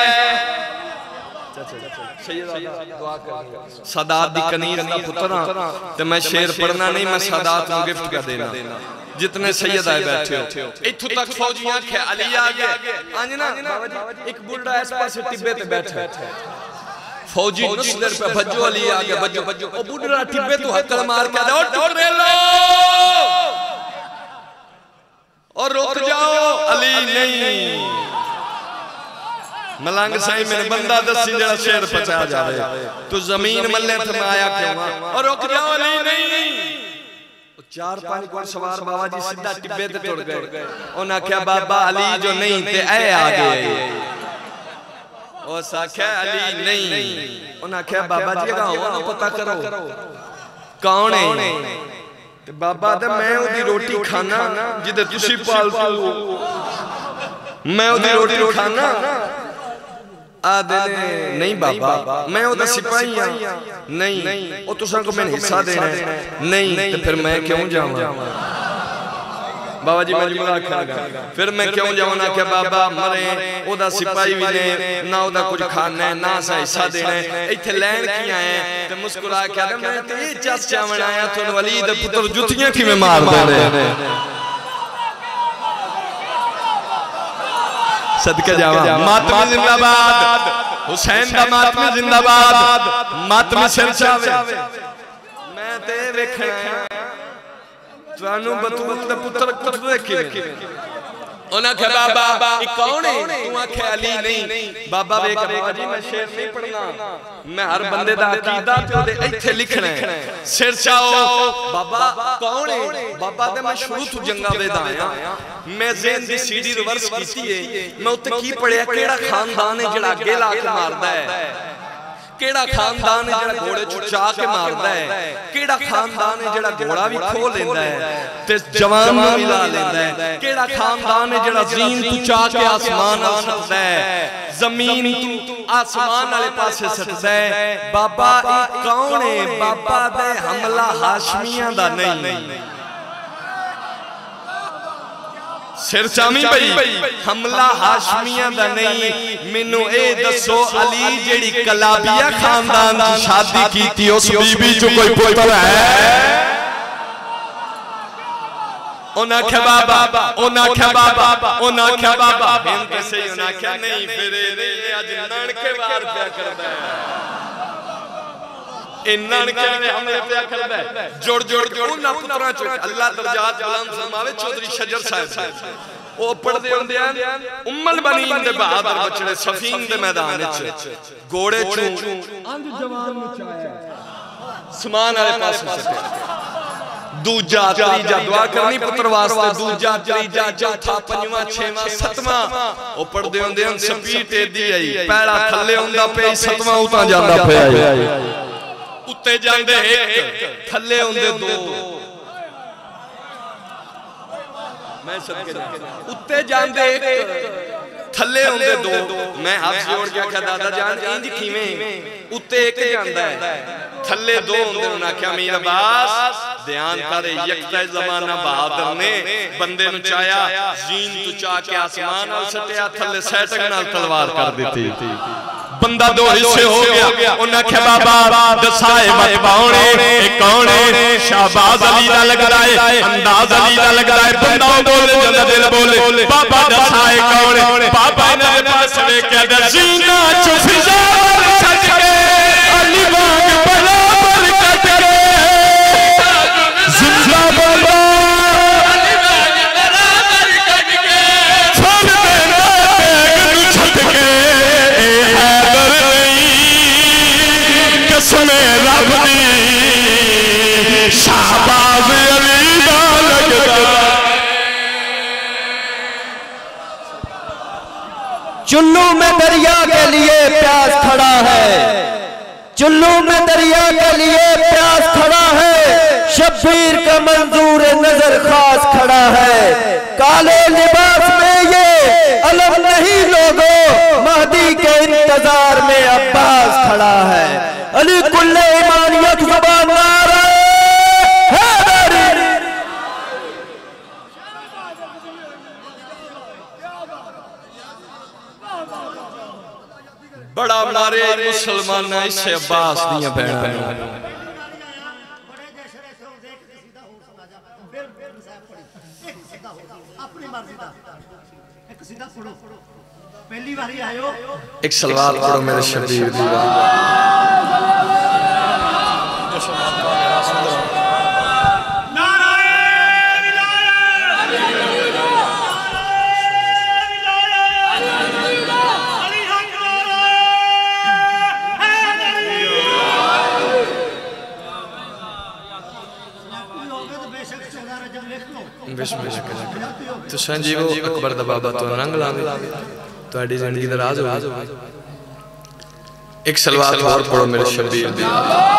सादात दी कनीर दा पुत्रा ते मैं शेर पढ़ना नहीं मैं सादात नूं गिफ्ट कर देना जितने सैयद आए बैठे हो इत्थों तक फौजियां के अली आ गए अंज ना बाबा जी एक बुढ़ा इस पासे टिब्बे ते बैठा है फौजी नुस्लर पे भज्जो अली आ गया भज्जो ओ बुढ़ा टिब्बे तो हकल मार के ओ टोर लो और रुक जाओ अली नहीं मलंग साईं मेरे बंदा दसी जरा शेर पचा जावे तू जमीन मल्ले थे मैं आया क्यों और रुक जाओ अली नहीं चार पांच को सवार बाबा जी सीधा टिब्बे ते टुर गए उन्हें क्या बाबा अली जो नहीं थे ऐ आ गए ओ साख्या अली नहीं उन्हें क्या बाबा जी का हो पता करो कौन है ते बाबा दे मैं ओदी रोटी खाना जिदे तुसी पालतू मैं ओदी रोटी खाना आदे नहीं बाबा मैं ओदा सिपाही हां नहीं ओ तुसां को मैंने हिस्सा देना है नहीं तो फिर मैं क्यों जावां बाबा जी मैं जुमला आखा फिर मैं क्यों जावां ना कि बाबा मरे ओदा सिपाही भी ने ना ओदा कुछ खाना है ना सा हिस्सा देना है इथे लैन की आए ते मुस्कुरा के मैं ते ई चस चावण आया तुन वली दे पुत्र जुतियां किवें मार देने सदके जावा मातमी जिंदाबाद हुसैन दा मातमी जिंदाबाद मातमी सिर चावे मैं ते वेखना तुहानू बतूल दा पुत्र कुछ देखी उन्हें कहा बाबा ये कौन है तू आखे अली नहीं बाबा वे बाबा जी मैं शेर नहीं पढ़ना मैं हर बंदे दा अकीदा ते ओदे इथे लिखना है सिर चाओ बाबा कौन है बाबा ते मैं शुरू तो जंगा वेदा आया मैं ज़हन दी सीढ़ी रिवर्स कीती है मैं उत्ते की पढ़िया केड़ा खानदान है जेड़ा अगे ला के मारदा है केड़ा खानदान है जेड़ा घोड़े चुचा के मारदा है केड़ा खानदान है जेड़ा घोड़ा भी खो लेंदा है ते जवान नूं मिला लेंदा है केड़ा खानदान है जेड़ा ज़ीन तू चा के आसमान आ सकदा है जमीन तू आसमान वाले पासे सटदा है बाबा ई कौन है बाबा दे हमला हाशमियां दा नहीं सिर चामी भाई हमला हाशमियां दा नहीं मेनू ए दसो अली जेड़ी कलाबिया खानदान दी शादी कीती उस बीबी चो कोई पुत्र है ओना क्या बाबा ओना क्या बाबा ओना क्या बाबा हम कैसे ओना क्या नहीं फिर ये आज नानके वार पे करदा है इन नानके ने हमले पे करदा है जोड़ जोड़ के ओना पुत्रा चो अल्लाह दरजात बुलंद फरमावे चौधरी शजर साहब ओ पढ़दे हुंदे उम्मल बनी दे बहादुर बचड़े सफीन दे मैदान विच घोड़े चू अंज जवान मचाया समान वाले पासे सटे दूजा तीजा दुआ करनी पुत्र वास्ते दूजा तीजा चौथा पंजवां छेवां सतवां ओ पढ़दे हुंदे स्पीड एदी आई पैड़ा थल्ले हुंदा पे सतवां उतां जांदा पिया उत्ते जांदे एक थल्ले हुंदे दो मैं सदके उत्ते जांदे एक थल्ले हुंदे दो मैं हाथ जोड़ के आख्या दादा जान इंज किवें उत्ते एक जांदा है थल्ले दो हुंदे उन्हां आख्या मीर अब्बास ध्यान करे यकता जमाना बहादुर ने बंदे नु चाया जीन तू चा के आसमान नाल सटिया थल्ले सैटक नाल तलवार कर दित्ती बंदा दो हिस्से हो गया उन्हें आख्या बाबा दसाए मत पाउणे ए कौन है शाहबाज अली दा लगदा है अंदाज अली दा लगदा है बंदा बोले जंदा दिल बोले बाबा दसाए कौन है बाबा ने पास लेके जीना चुप जा चुल्लू में दरिया के लिए प्यास खड़ा है, चुल्लू में दरिया के लिए प्यास खड़ा है, शब्बीर का मंजूर नजर खास खड़ा है। काले लिबास में ये अलम नहीं लोगों, महदी के इंतजार में अब्बास खड़ा है। अली कुल्ले ईमान यक ज़बान नारा हैदरी। बड़ा मारे मुसलमान इसे अब्बास दियां भैणां पहली बारी आयो एक सलवार पढ़ो मेरे शबीर दी तो संजीवो अकबर दा बाबा तो रंग लावे ਤੁਹਾਡੀ जिंदगी दा राज हो। एक सलवात और पढ़ो मेरे शबीर दी।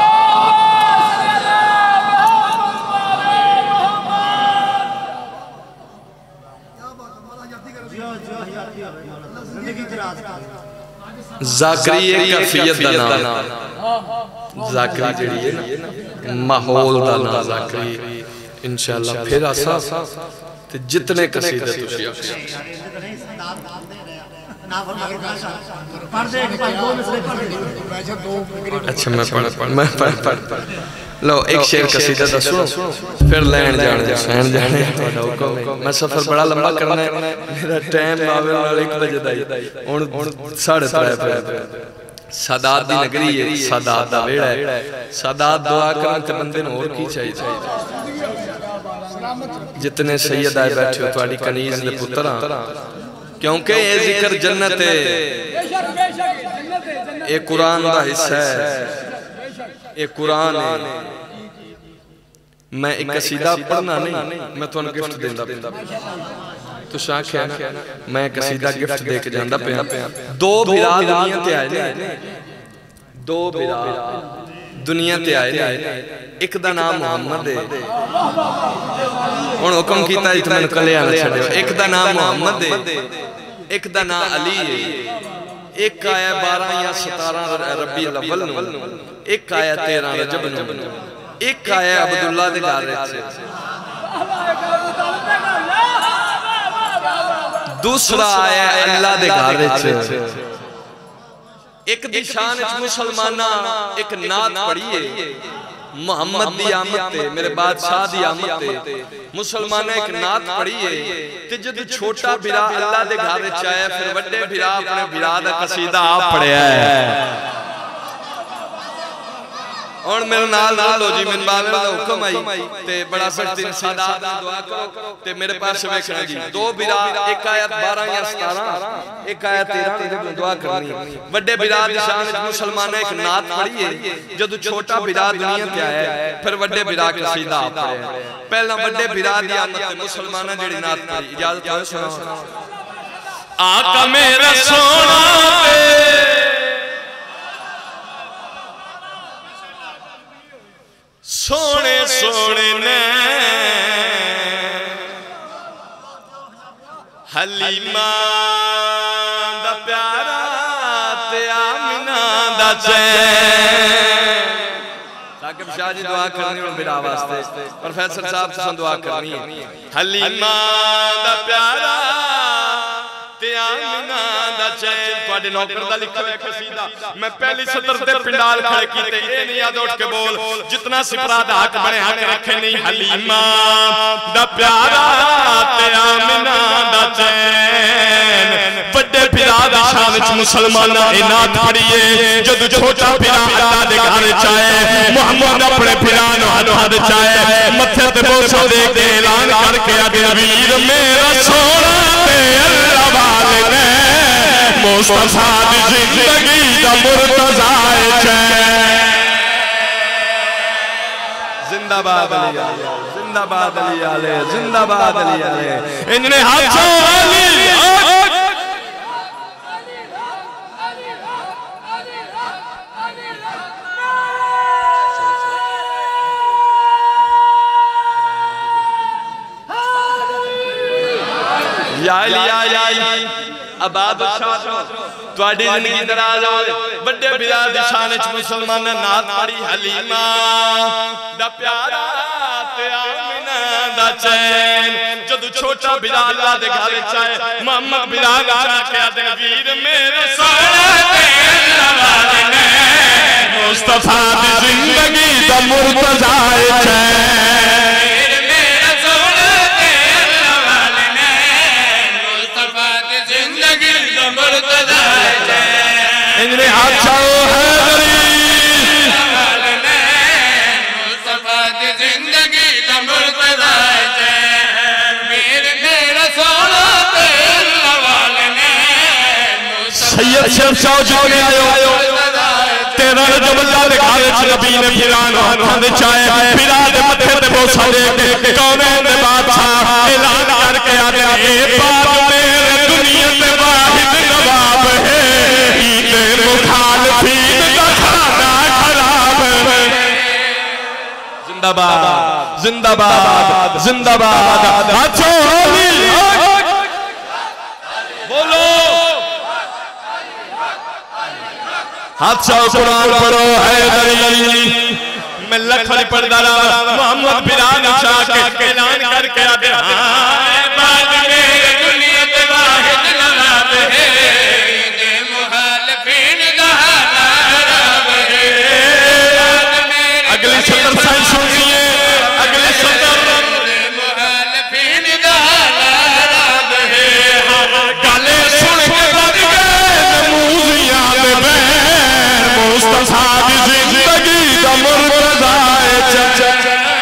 ज़ाकरी एक कैफियत दा नाम, ज़ाकरी जड़ी है ना माहौल दा नाम ज़ाकरी। इंशाअल्लाह फिर आसा ते जितने कसीदे तुसी अच्छा मैं पढ़ पढ़ मैं पढ़ पढ़ लो एक शेर कसीदा दा सुनो फिर लैन जाने सहन जाने ਤੁਹਾਡਾ ਹੁਕਮ मैं सफर बड़ा लंबा करना है। मेरा टाइम आवे वाला एक बजे दा हुन साढ़े तीन पे सादात दी नगरी है, सादात दा वेड़ा है। सादात दुआ करन ते बंदे नूं और की चाहिए। जितने सैयद आए बैठे हो ਤੁਹਾਡੀ कनीज दे पुत्तरां, क्योंकि ये जिक्र जन्नत है, ये कुरान का हिस्सा है, ये कुरान है। मैं एक कसीदा पढ़ना नहीं, मैं तुहानू गिफ्ट देंदा पिया। तुसीं आखिया ना मैं कसीदा गिफ्ट दे के जांदा पिया। दो बिरा दुनिया ते आए ने, दो बिरा दुनिया ते आए ने, एक दा नाम मोहम्मद है। हुण हुक्म कीता इत्थे मैनूं कल्लिया ना छड्डियो। एक दा नाम मोहम्मद है, एक दा नाम अली है। एक आया बारह या सतारह रबी अव्वल नूं, एक आया तेरह रजब नूं, एक आया अब्दुल्ला दे घर विच, दूसरा आया अल्लाह दे घर विच। एक दी शान विच मुसलमाना एक नात पढ़ी है मोहम्मद दी आमद ते, मेरे बादशाह दी आमद ते मुसलमाना एक नात पढ़ी है। ते जद छोटा बिरा अल्लाह दे घर विच आया, फिर वड्डे बिरा अपने बिरा दा कसीदा आप पढ़िया है। और मेरे नाल नाल हो जी मैनूं बाबे दा हुक्म आई ते बड़ा सख्त सादात दी दुआ करो ते मेरे पास वेखना जी। दो बिरा एक आयत बारह या सतारह, एक आयत तेरह दी दुआ करनी। वड्डे बिरा दी शान विच मुसलमान एक नात पढ़ी है। जदों छोटा बिरा दुनिया ते आया, फिर वड्डे बिरा कसीदा आप पढ़िया। पहला वड्डे बिरा दी आमद ते मुसलमाना जेड़ी नात पढ़ी। इजाजत हो सुनो। आका मेरा सोना पे सोने सोने ने हलीमा दा प्यारा ते आमिना दा चैन। साकिब शाह जी दुआ करनी और बिरा वास्ते प्रोफेसर साहब तुसां दुआ करनी है। हलीमा दा प्यारा ते आमिना दा चैन। तुहाडे नौकर दा लिखा है कसीदा। मैं पहली सतर ते पिंडाल खड़े कीते, ए नहीं याद उठ के बोल जितना सिपरा दा हक बने हक रखे नहीं। हलीमा दा प्यारा ते आमिना दा चैन। बड़े पिरा दी शान विच मुसलमाना ए नात पढ़िए। जदों छोटा पिरा अल्लाह दे घर च आए, मुहम्मद अपने पिरा नूं हद हद चाए, मथे ते बोसा दे के ऐलान करके आगे वीर मेरा सोना ते अल्लाह वाले ने मुस्तफा दी जिंदगी दा मुर्तज़ा चैन। जिंदाबाद अली आले, जिंदाबाद अली आले, जिंदाबाद अली आले। इन्होंने हाथों अली आबाद तुहाडी जिंदगी दराज होवे बड़े बिलाल दी शान च मुसलमान नात पढ़ी हलीमा दा प्यारा ते आमिना दा चैन जदों छोटा बिलाल अल्लाह दे घर च आए मोहम्मद बिलाल आके आदे वीर मेरे सोने ते नवाज़ ने मुस्तफा दी जिंदगी दा मुर्तज़ा चैन मेरे सोने ते नवाज़ ने मुस्तफा दी जिंदगी दा मुर्तज़ा चैन इन्हें हाथ चाओ है मुस्तफा दी जिंदगी दा मुर्तज़ा चैन मेरे मेरे सोने ते नवाज़ ने सैयद शेरशाह जो ने आयो तेरा जब अल्लाह दे घर च नबी ने फिरान हाथां दे चाए फिरा दे मथे ते बोसा दे के कौनैन दे बादशाह ऐलान करके आदे ए बात मेरे दुनिया ते वाहिद नवाब है ईदे मुखालिफीन दा खाना खराब है जिंदाबाद जिंदाबाद जिंदाबाद अच्छो बोलो हाथ से कुरान पढ़ो हैदरी मैं लखन पढ़दा रहा मोहम्मद बिलाल शाह के ऐलान करके आदे हां बात मेरे दुनिया ते वाहिद नवाब है दे मुखालिफीन दा खराब है अगले सतर साईं सुनिए अगले सतर दे मुखालिफीन दा खराब है गले सुन के बज गए नमूजियां दे मुस्तफा दी जिंदगी दा मुर्तज़ा चैन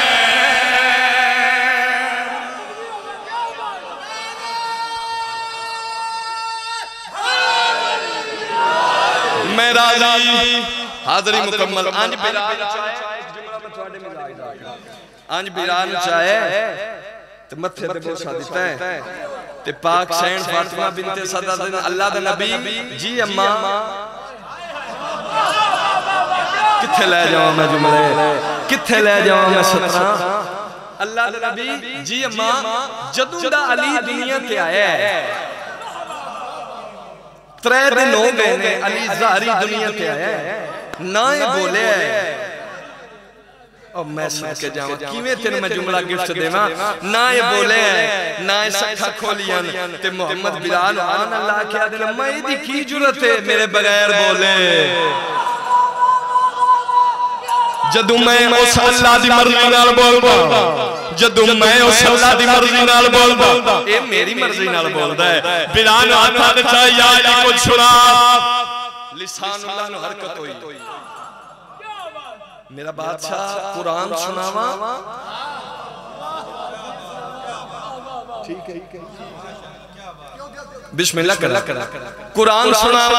मैं राजी हाज़री मुकम्मल अंज बिलाल चाहे जुमला मैं ਤੁਹਾਡੇ मिजाज दा अंज बिलाल चाहे ते मथे ते बोसा दिता है ते पाक सैन फातिमा बिनते सदा दे अल्लाह दा नबी जी अम्मा किथे ले जाऊं मैं जुमले किथे ले जाऊं मैं सतना अल्लाह दे नबी जी अम्मा जदों दा अली दुनिया ते आया है त्रै दिन हो गए ने अली ज़ाहरी दुनिया ते आया है ना ही बोले और मैं सदके जावां किवें तेरे मैं जुमला गिफ्ट देवां ना ये बोले ना ये सखा खोलियन ते मोहम्मद बिलाल आन अल्लाह के आदे मैं दी की जरूरत है मेरे बगैर बोले जदों मैं उस अल्लाह दी मर्जी नाल बोलदा जदों मैं उस अल्लाह दी मर्जी नाल बोलदा ए मेरी मर्जी नाल बोलदा है बिलाल हाथा दे चा या अली को छुड़ा लिसानुल्लाह नु हरकत होई मेरा बादशाह कुरान सुनावा ठीक है बिस्मिल्लाह कर कुरान सुनावा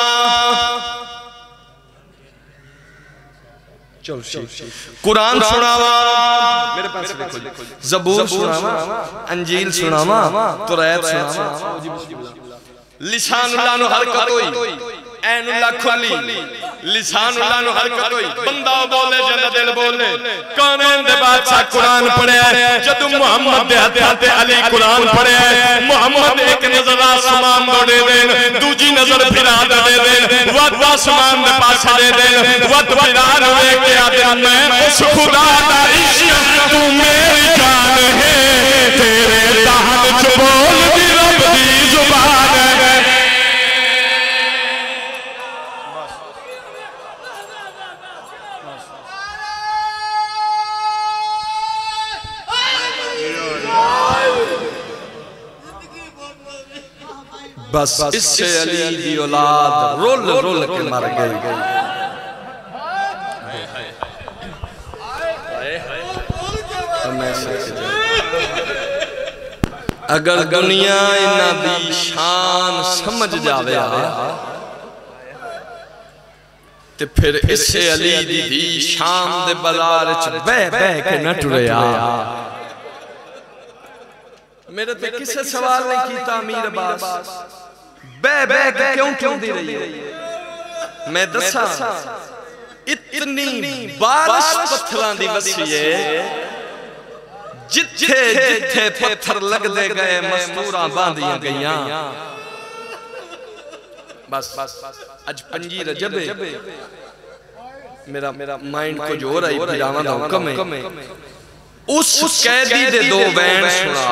चलो कुरान सुनावा मेरे पास देखो ज़बूर सुनावा अंजील सुनावा तौरात सुनावा लिसानुल्लाह नु हरकत होई ऐनुल्लाह खुली लिसानुल्लाह नु हरकत होई बंदा बोले जंदा दिल बोले कौनैन दे बादशाह कुरान पढ़या जदों मोहम्मद दे हत्थां ते अली कुरान पढ़या मोहम्मद एक नजर आसमान दो दे देन दूजी नजर फिरा दे देन वद आसमान दे पासे दे देन वद फिरा वे के आदे मैं उस खुदा दा इश्क तू मेरी जान है तेरे दहन च बोल दी रब दी जुबान है बस इससे अली दी औलाद रोल रोल के मर गई अगर दुनिया इन्हां दी शान समझ जावे ते फिर इससे अली दी दी शाम दे बाजार च बह बह के न टुरिया मेरे ते किसे सवाल नहीं कीता अमीर अब्बास बह बह के क्यों क्यों दी रही है मैं दसा इतनी बारिश पत्थरां दी वसी है जिथे जिथे पत्थर लगदे गए मस्तूरां बांधियां गईयां बस अज पंजी रजब मेरा मेरा माइंड को जोर आई फिरावां दा हुक्म है उस कैदी दे दो बैन सुना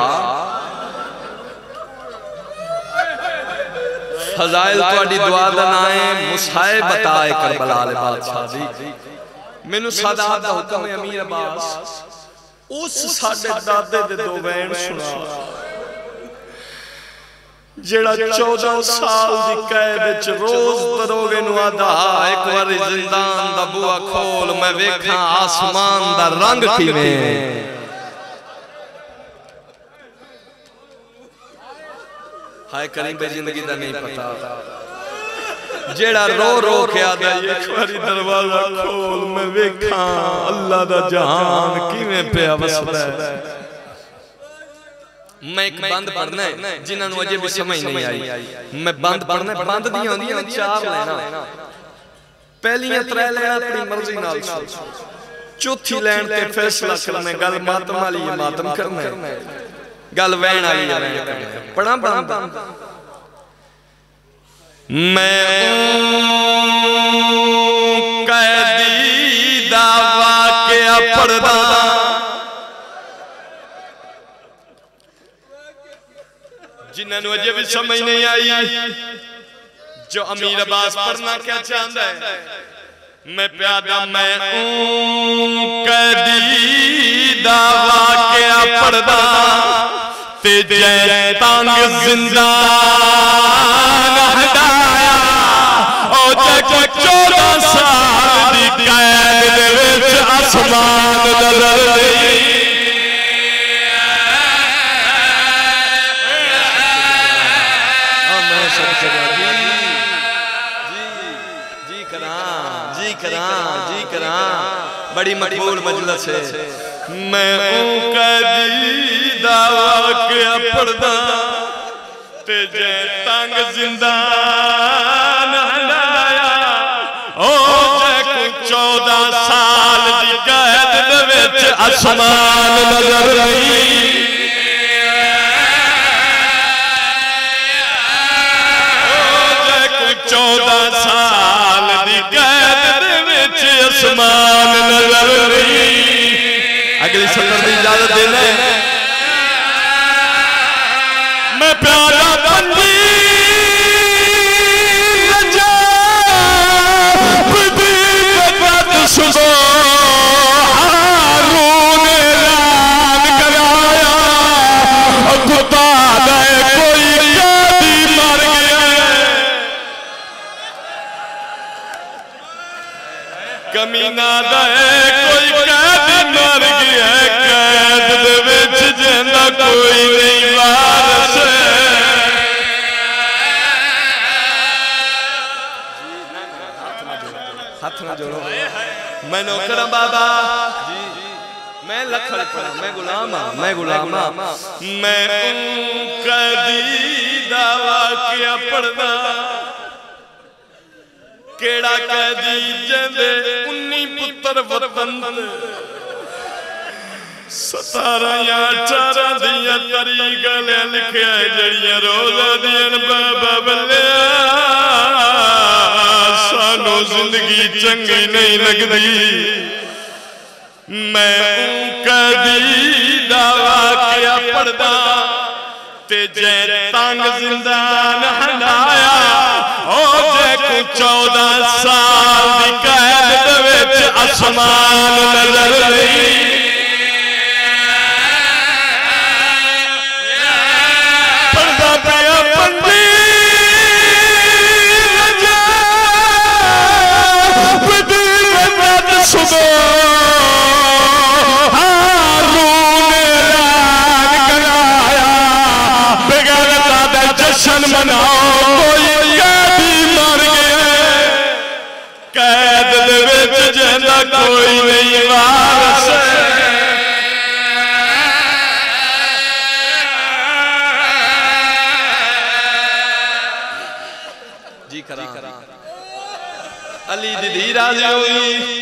फजाइल तुहाडी दुआ दा नाम है मुसाए बताए करबला दे बादशाह दी मैनू सादात दा हुक्म है अमीर अब्बास उस साडे दादे दे दो बैन सुना जेड़ा चौदह साल दी कैद विच रोज दरोगे नु आदा एक बारी जिंदान दा बुआ खोल मैं वेखां आसमान दा रंग किवें हाय करीम बे जिंदगी दा नहीं पता जेड़ा रो रो के आदा एक बारी दरवाजा खोल मैं वेखां अल्लाह दा जहान किवें पिया वसदा है। मैं एक बंद पढ़ना है जिन्हां नु अजे भी समझ नहीं आई मैं बंद पढ़ना बंद दी होंदियां चार लाइनां पहलियां त्रै लाइनां अपनी मर्जी नाल चौथी लाइन ते फैसला करना गल मातम वाली है मातम करना है गल वैन वाली है वैन करना पढ़ा बंद मैं कैदी दा वाक़या पढ़दा जिन्होंने अजे भी समझ नहीं आई जो अमीर अब्बास पढ़ना क्या चाहता है मैं प्यादा मैं कैदी दा वाक़या पढ़दा ते जै तंग जिंदान हटाया ओ जै चौदह साल दी कैद दे विच आसमान नजर आई बड़ी मकबूल मजलिस है मैं कैदी दा वाक़या पढ़दा ते जे तंग जिंदान हटाया ओ जे चौदह साल दी कैद दे विच आसमान नजर आई ओ जे चौदह साल दी कैद दे विच आसमान नजर आई अगली सफर की इजाजत देना मैं प्यारा बंदी रजा बुदी बद सुबो हारून ऐलान कराया खुदा दे कोई कैदी मर गया कमीना दे कोई कैदी मर गया कैद दे विच जिंदा कोई नहीं वारस हाथ ना जोड़ो मैं नौकर बाबा जी मैं लखन पढ़ा मैं गुलाम हां मैं गुलाम हां मैं कैदी दा वाक़या पढ़दा केड़ा कैदी जिंदे उन्नी पुत्र वतन सतारह या अठारह दियां तरीक़ां लिखिया जड़ियां रोज़ा दियां बाबा बल्लिया सानू जिंदगी चंगी नहीं लगदी मैं कैदी दा वाक़या पढ़दा ते जे तंग जिंदान हटाया ओ जे चौदह साल दी कैद दे विच आसमान नजर आई पढ़दा पिया पंडी रजा बुदी बद सुबो हारून ऐलान कराया बेगैरता दा जश्न मनाओ कोई कैदी मर गया कैद दे विच जिंदा कोई नहीं वारस जी करा अली दी धी राजी होई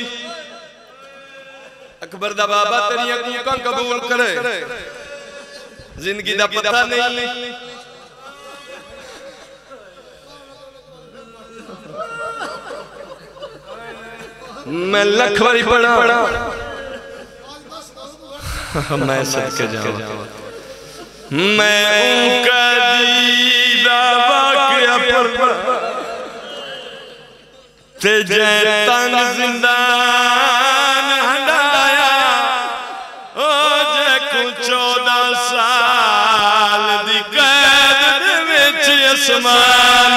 अकबर दा बाबा तेरियां कूकां कबूल करे जिंदगी दा पता नहीं मैं लख बारी पढ़ा मैं सदके जाऊं मैं उनका दीदा वाक़या पर ते जै तंग जिंदान हंडाया ओ जै को चौदह साल दी कैद दे विच आसमान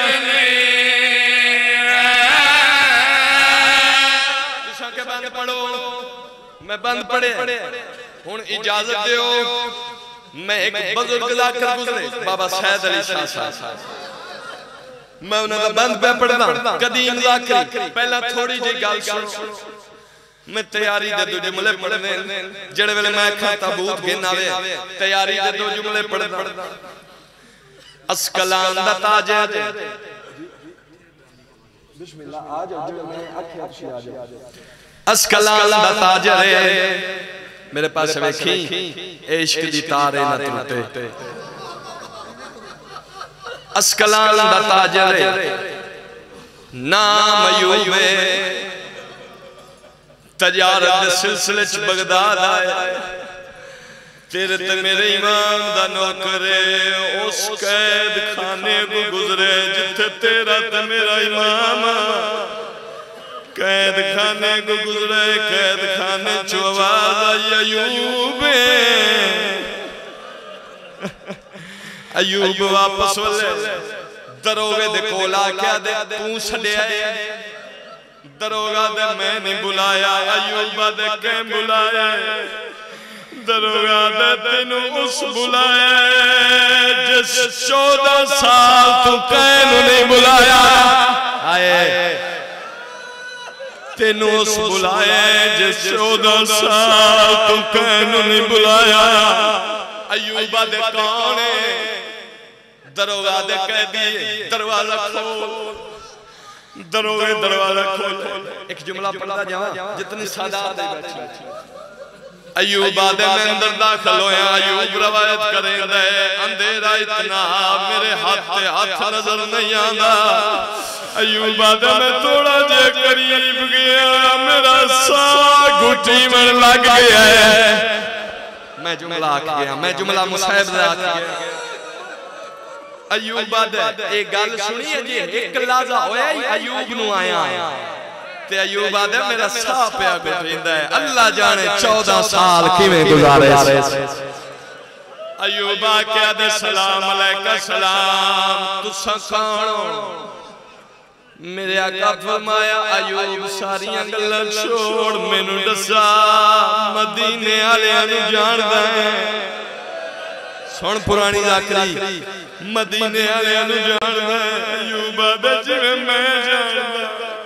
तुसां के बंद पढ़ो मैं बंद पढ़े हुण इजाजत दियो मैं एक बुजुर्ग जाकर गुजरे बाबा सैयद अली शाह साहब मैं उन्हां दा बंद पे पढ़दा कदीम जाकर पहला थोड़ी जी गल सुनो मैं तैयारी दे दो जुमले पढ़ने जेड़े वेले मैं आखा ताबूत गिन आवे तैयारी दे दो जुमले पढ़दा अस्कलान दा ताज है बिस्मिल्लाह आ जाओ जेड़े मैं आखे तुसी आ जाओ अस्कलान दा ताज है मेरे पास वेखी इश्क दी तारे न टूटे अस्कलान दा ताजर नाम अयूब तजारत दे सिलसिले च बगदाद आया तेरे ते मेरे इमाम दा नौकर उस कैद खाने को गुजरे जिथे तेरा ते मेरा इमाम कैद खाने को गुजरे कैद खाने चो आवाज आई अयूब अयूब वापस वले दरोगे दे कोल आख्या दे तू छड्या दरोगा दे मैं नहीं बुलाया अयूब दे कै बुलाया दरोगा दे तेनू उस बुलाया जिस चौदह साल तू कैनू नहीं बुलाया आए तेनू उस बुलाया जिस चौदह साल तू कैनू नहीं बुलाया अयूबा दे कौन दरोगा दे कैदी दरवाजा खोल दरोगे दरवाजा खोल एक जुमला पढ़दा जावां जितनी सादात बैठी अयूबा दे मैं अंदर दाखिल होया अयूब रवायत करेंदा है अंधेरा इतना मेरे हाथ ते हाथ नजर नहीं आंदा अयूबा दे मैं थोड़ा जे करीब गया मेरा साह घुटी में लग गया है मैं जुमला आख गया मैं जुमला मुसाहिब दा आख गया अयूब दे ए गल सुनी है जी एक लाजा होया अयूब नु आया ते अयूब दे मेरा साह पिया गुजरदा है अल्लाह जाने चौदह साल किवें गुजारे अयूब क्या दे सलाम अलैका सलाम तुसा कौन मेरे आका फरमाया अयूब सारियां गल्लां छोड़ मैनू दसा मदीने वालियां नु जानदा है सुन पुरानी जाकरी मदीने वालियां नु जानदा है अयूब दा जिवें मैं जानदा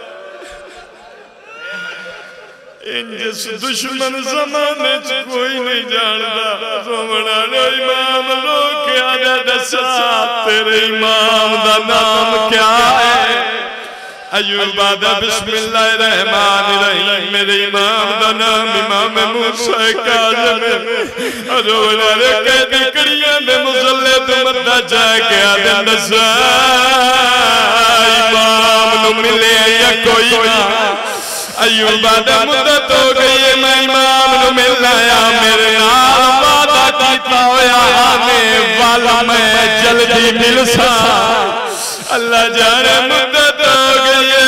इंज दुश्मन जमाने च कोई नहीं जानदा सोमना लो इमाम लोग क्या दसा तेरे इमाम दा नाम क्या है अयूब दा बिस्मिल्लाहिर्रहमानिर्रहीम मेरे इमाम दा नाम इमाम मूसा काज़िम रोना रे कैदी कड़ियां दे मुसल्ले ते मद्दा जा के आदे दसा इमाम नु मिले या कोई ना अयूब दा मुद्दत हो गई है मैं इमाम नु मिल आया मेरे नाल वादा कीता होया आने वाला मैं जल्दी मिलसा अल्लाह जाने मुद्दत हो गई है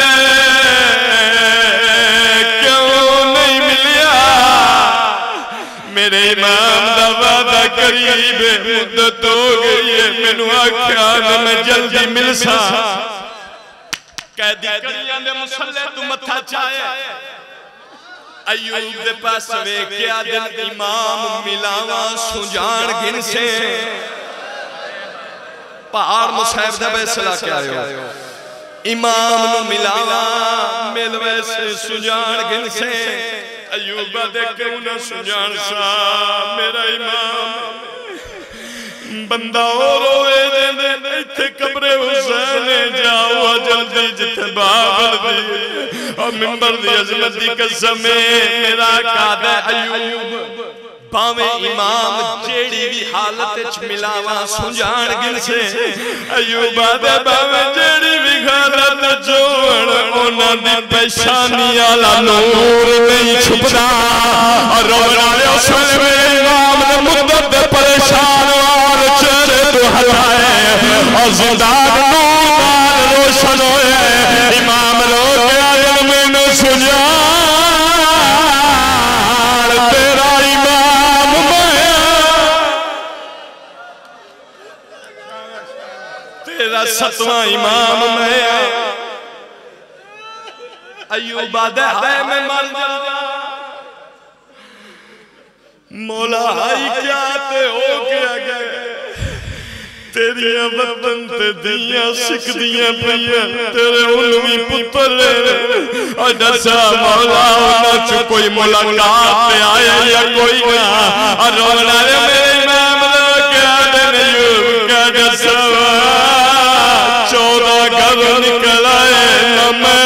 क्यों नहीं मिलिया मेरे इमाम दा वादा करीब मुद्दत हो गई है मैनू आख्या मैं जल्दी मिलसा कैदी कड़ियां दे मुसल्ले तू मथा चाया अयूब दे पास वेख्या दिन इमाम मिलावा सुजान गिन से पहाड़ मुसाहिब दा फैसला क्या आयो इमाम नु मिलावा मिल वैसे सुजान गिन से अयूब दे क्यों ना सुजान सा मेरा इमाम बंदा और रोए दे इथे कब्रे हुसैन जाओ जल्दी जिथे बाबर दी और मिंबर दी अजमत दी कसम मेरा कादा अयूब भावे इमाम जेड़ी भी हालत च मिलावा सुजान गिन से अयूब दे भावे जेड़ी भी हालत जोण ओना दी दी पेशानी आला नूर नहीं छुपदा और रोना उस वेले मेरे इमाम ने मुद्दत दे परेशान वाल चेहरे तो हलाए और ज़िंदान नूर रोशन होए इमाम रो गया मैंने सुना तेरा इमाम मैं तेरा सतवां इमाम मैं अय्यूब आदा है मैं मर जावा मौला हाई क्या ते हो गया गया तेरिया वतन ते दियां सिकदियां पईयां तेरे उलवी पुत्र अदसा मौला ना च कोई मुलाकात आया या कोई ना और रोना रे मेरे इमाम दा क्या दिन अय्यूब का दसा चौदह घर निकल आए न मैं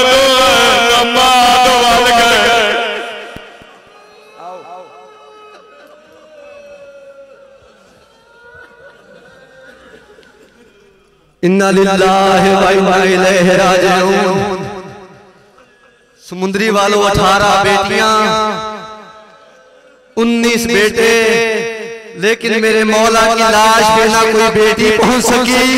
इन्ना लिल्लाहि व इन्ना इलैहि राजिऊन। समुद्री वालों अठारह बेटियां उन्नीस बेटे, लेकिन मेरे मौला की लाश पे ना कोई बेटी पहुंच सकी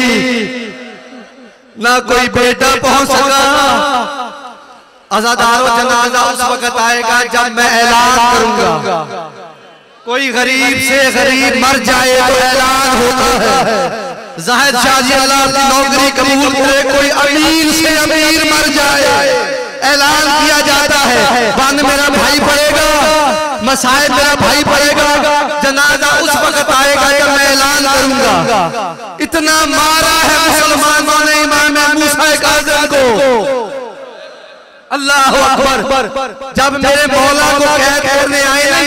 ना कोई बेटा पहुंच सका। अज़ादारों जनाजा उस वक्त आएगा जब मैं ऐलान करूंगा। कोई गरीब से गरीब मर जाए तो ऐलान होता है ज़ाहिद शाजी अल्लाह की नौकरी कबूल करे, कोई अमीर से अमीर मर जाए ऐलान किया जाता है बाद मेरा भाई पड़ेगा, मसाइब मेरा भाई पड़ेगा, जनाजा उस वक्त आएगा जब मैं ऐलान करूंगा। इतना मारा है मुसलमानों ने इमाम मूसा काज़िम को, अल्लाह अकबर। जब मेरे मौला को कैद करने आए ना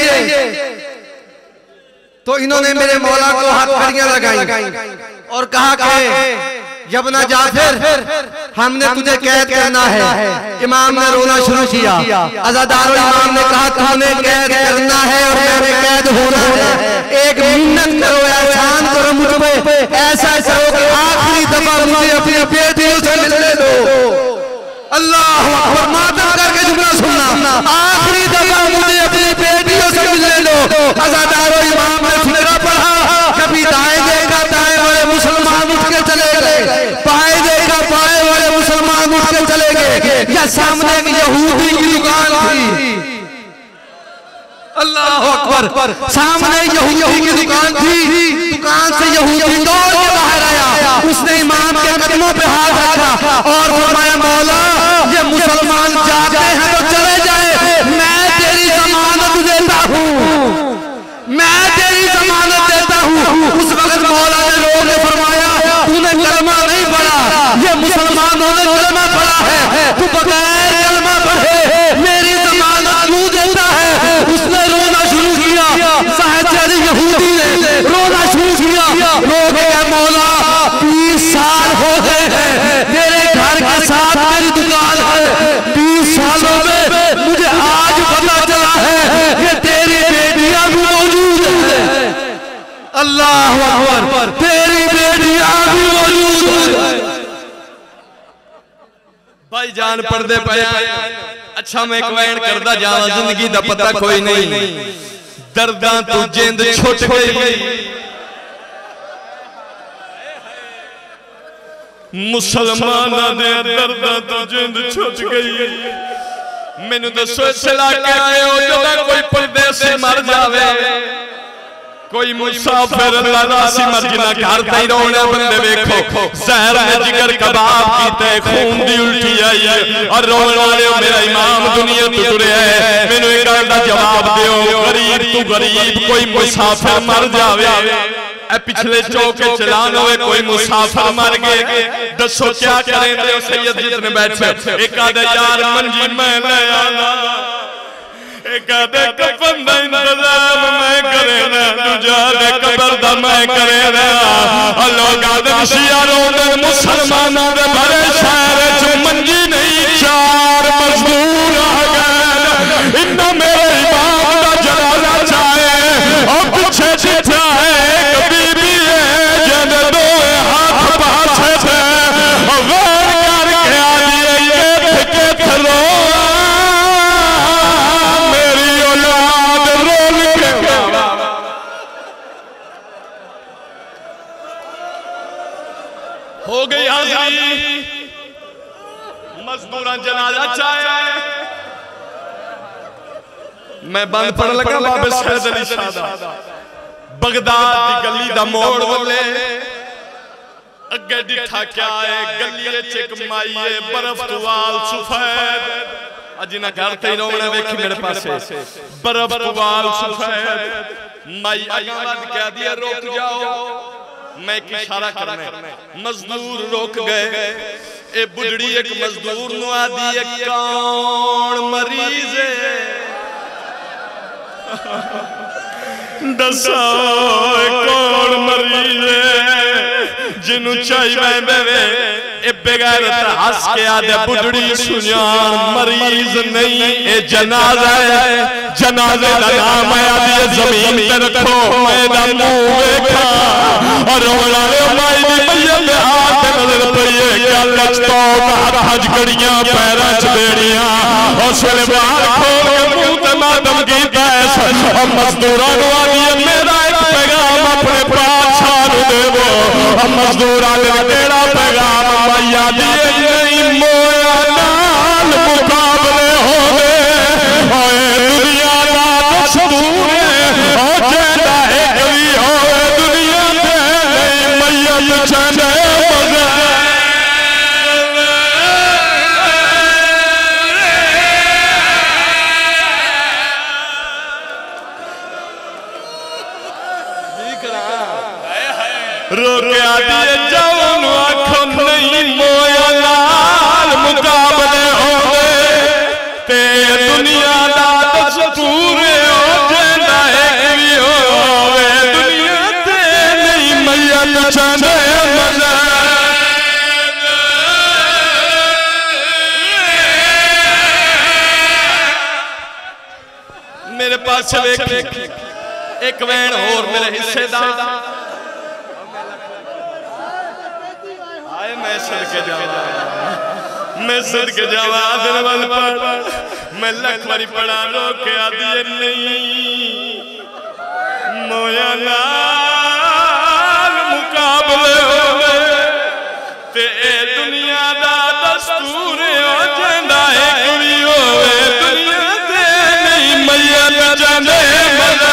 तो इन्होंने मेरे मौला को हथकड़ियां लगाई और कहा कि यबना जाफिर हमने तुझे कैद करना है। इमाम ने रोना शुरू किया। अज़ादारों इमाम ने कहा तुमने कैद करना है और मैंने कैद होना है, एक मिन्नत करो, एहसान करो मुझ पे, ऐसा करो कि आखिरी दफा मुझे अपनी बेटियों से मिलने दो। अल्लाह अकबर, मातम करके जुमला सुनना, आखिरी दफा मुझे अपनी बेटियों से मिलने दो। अज़ादारों इमाम ने फिक्रा पढ़ा, कभी दाएं देखा दाएं वाले मुसलमान उठ के चले गए, बाएं देखा बाएं वाले मुसलमान उठ के चले गए। या सामने एक यहूदी की दुकान थी, अल्लाह अकबर, सामने यहूदी की दुकान थी, दुकान से यहूदी दौड़ के बाहर आया, उसने इमाम के कदमों पे हाथ रखा और फरमाया मौला ये मुसलमान जाते हैं तो चले जाए, मैं तेरी जमानत देता हूँ, मैं तेरी जमानत देता हूँ। उस वक्त मौला ने रो के फरमाया तूने कलमा नहीं पढ़ा, ये मुसलमानों ने कलमा पढ़ा है, तू बगैर कलमा पढ़े मेरी जमानत क्यों देता है। उसने रोना शुरू किया, साहचरी यहूदी ने रोना शुरू किया, रो गया मौला बीस साल हो गए हैं मेरे घर के साथ मेरी दुकान है, बीस सालों में मुझे आज पता चला है कि तेरी बेटियां भी मौजूद है। अल्लाह अकबर, तेरी बेटियां भी मौजूद है। भाई जान पढ़दे पे अच्छा मैं कमेंट करदा जावां, जिंदगी दा पता कोई नहीं, दर्दां तू जिंद छुट गई, मुसलमाना दे दर्दां तू जिंद छुट गई। मैनू दसो इस इलाके आए हो जदा कोई परदेसी मर जावे, कोई मुसाफिर लासी मर जिना घर तई रोने बंदे वेखो जहर में जिगर कबाब कीते, खून दी उल्टी आई और रोने वाले मेरा इमाम दुनिया तो टुरिया है। मैनू एक गल दा जवाब दियो, गरीब तू गरीब कोई मुसाफिर मर जावे, पिछले चौके चलान होए कोई मुसाफिर मर गए, दसो क्या करें। सैयद जितने बैठे एक आधे यार मंजी मैं ले आना, एक आधे कफन दा इंतजाम मैं करे ना, दूजा दे कबर दा मैं करे ना। लोग आदम शियारों दे मुसलमानों दे भरे शहर च मंजी नहीं चार मजदूर आ गए, इन्ना मेरे इमाम दा जनाजा चाहे और पीछे चिट्ठा है हाथ पाछे से करके आ मजदूर जनाजा चाहे मैं बंद पढ़ लगा बाबे सैयद अली शाह दा बगदाद दी गली दा मोड़ वाले अगे डिठा क्या है गली च एक माई है बर्फ तो वाल सफेद अजिना घर ते रोने देखी मेरे पासे बर्फ तो वाल सफेद माई आगा वध कह दिया रुक जाओ मैं एक इशारा करना मजदूर रुक गए ए बुढ़ड़ी एक मजदूर नु आदी है कौन मरीज है दसो कौन मरीज है जिन्नु चाहिए बेवे ए बेगैरत हंस के आदे बुढ़ड़ी सुनियान मरीज नहीं ए जनाजा है जनाजे दा नाम है आदि जमीन पे रखो मैं दा मुंह देखा और रोला रे माई दी मैया दे हाथ नजर पईए गल च तो हज घड़ियां पैरां च बेड़ियां उस वेले बाहर खोल के मुंह ते मातम कीता है मजदूरां नु आदि मेरा एक पैगाम अपने बादशाह नु देवो मजदूरां दे तेरा पैगाम मैया दी नहीं मोया नाल मुकाबले होवे ओए दुनिया दा दस्तूर ओ जेड़ा एक भी होवे दुनिया ते नहीं मैया चने रोके आदि जाऊं आँखों नहीं मोया नाल मुकाबले होवे ते दुनिया दा दस्तूर ओ जेड़ा एक भी होवे दुनिया ते नहीं मैया चने मजा मेरे पास एक एक वैन और मेरे हिस्से दा मैं सदके जावा मैं सदके जावा दिलवल पर मैं लख बारी पढ़ा रोके आदि नहीं मोया नाल मुकाबले होवे ते ए दुनिया दा दस्तूर ओ जेंदा एक भी होवे दुनिया ते नहीं मैया जाने मजा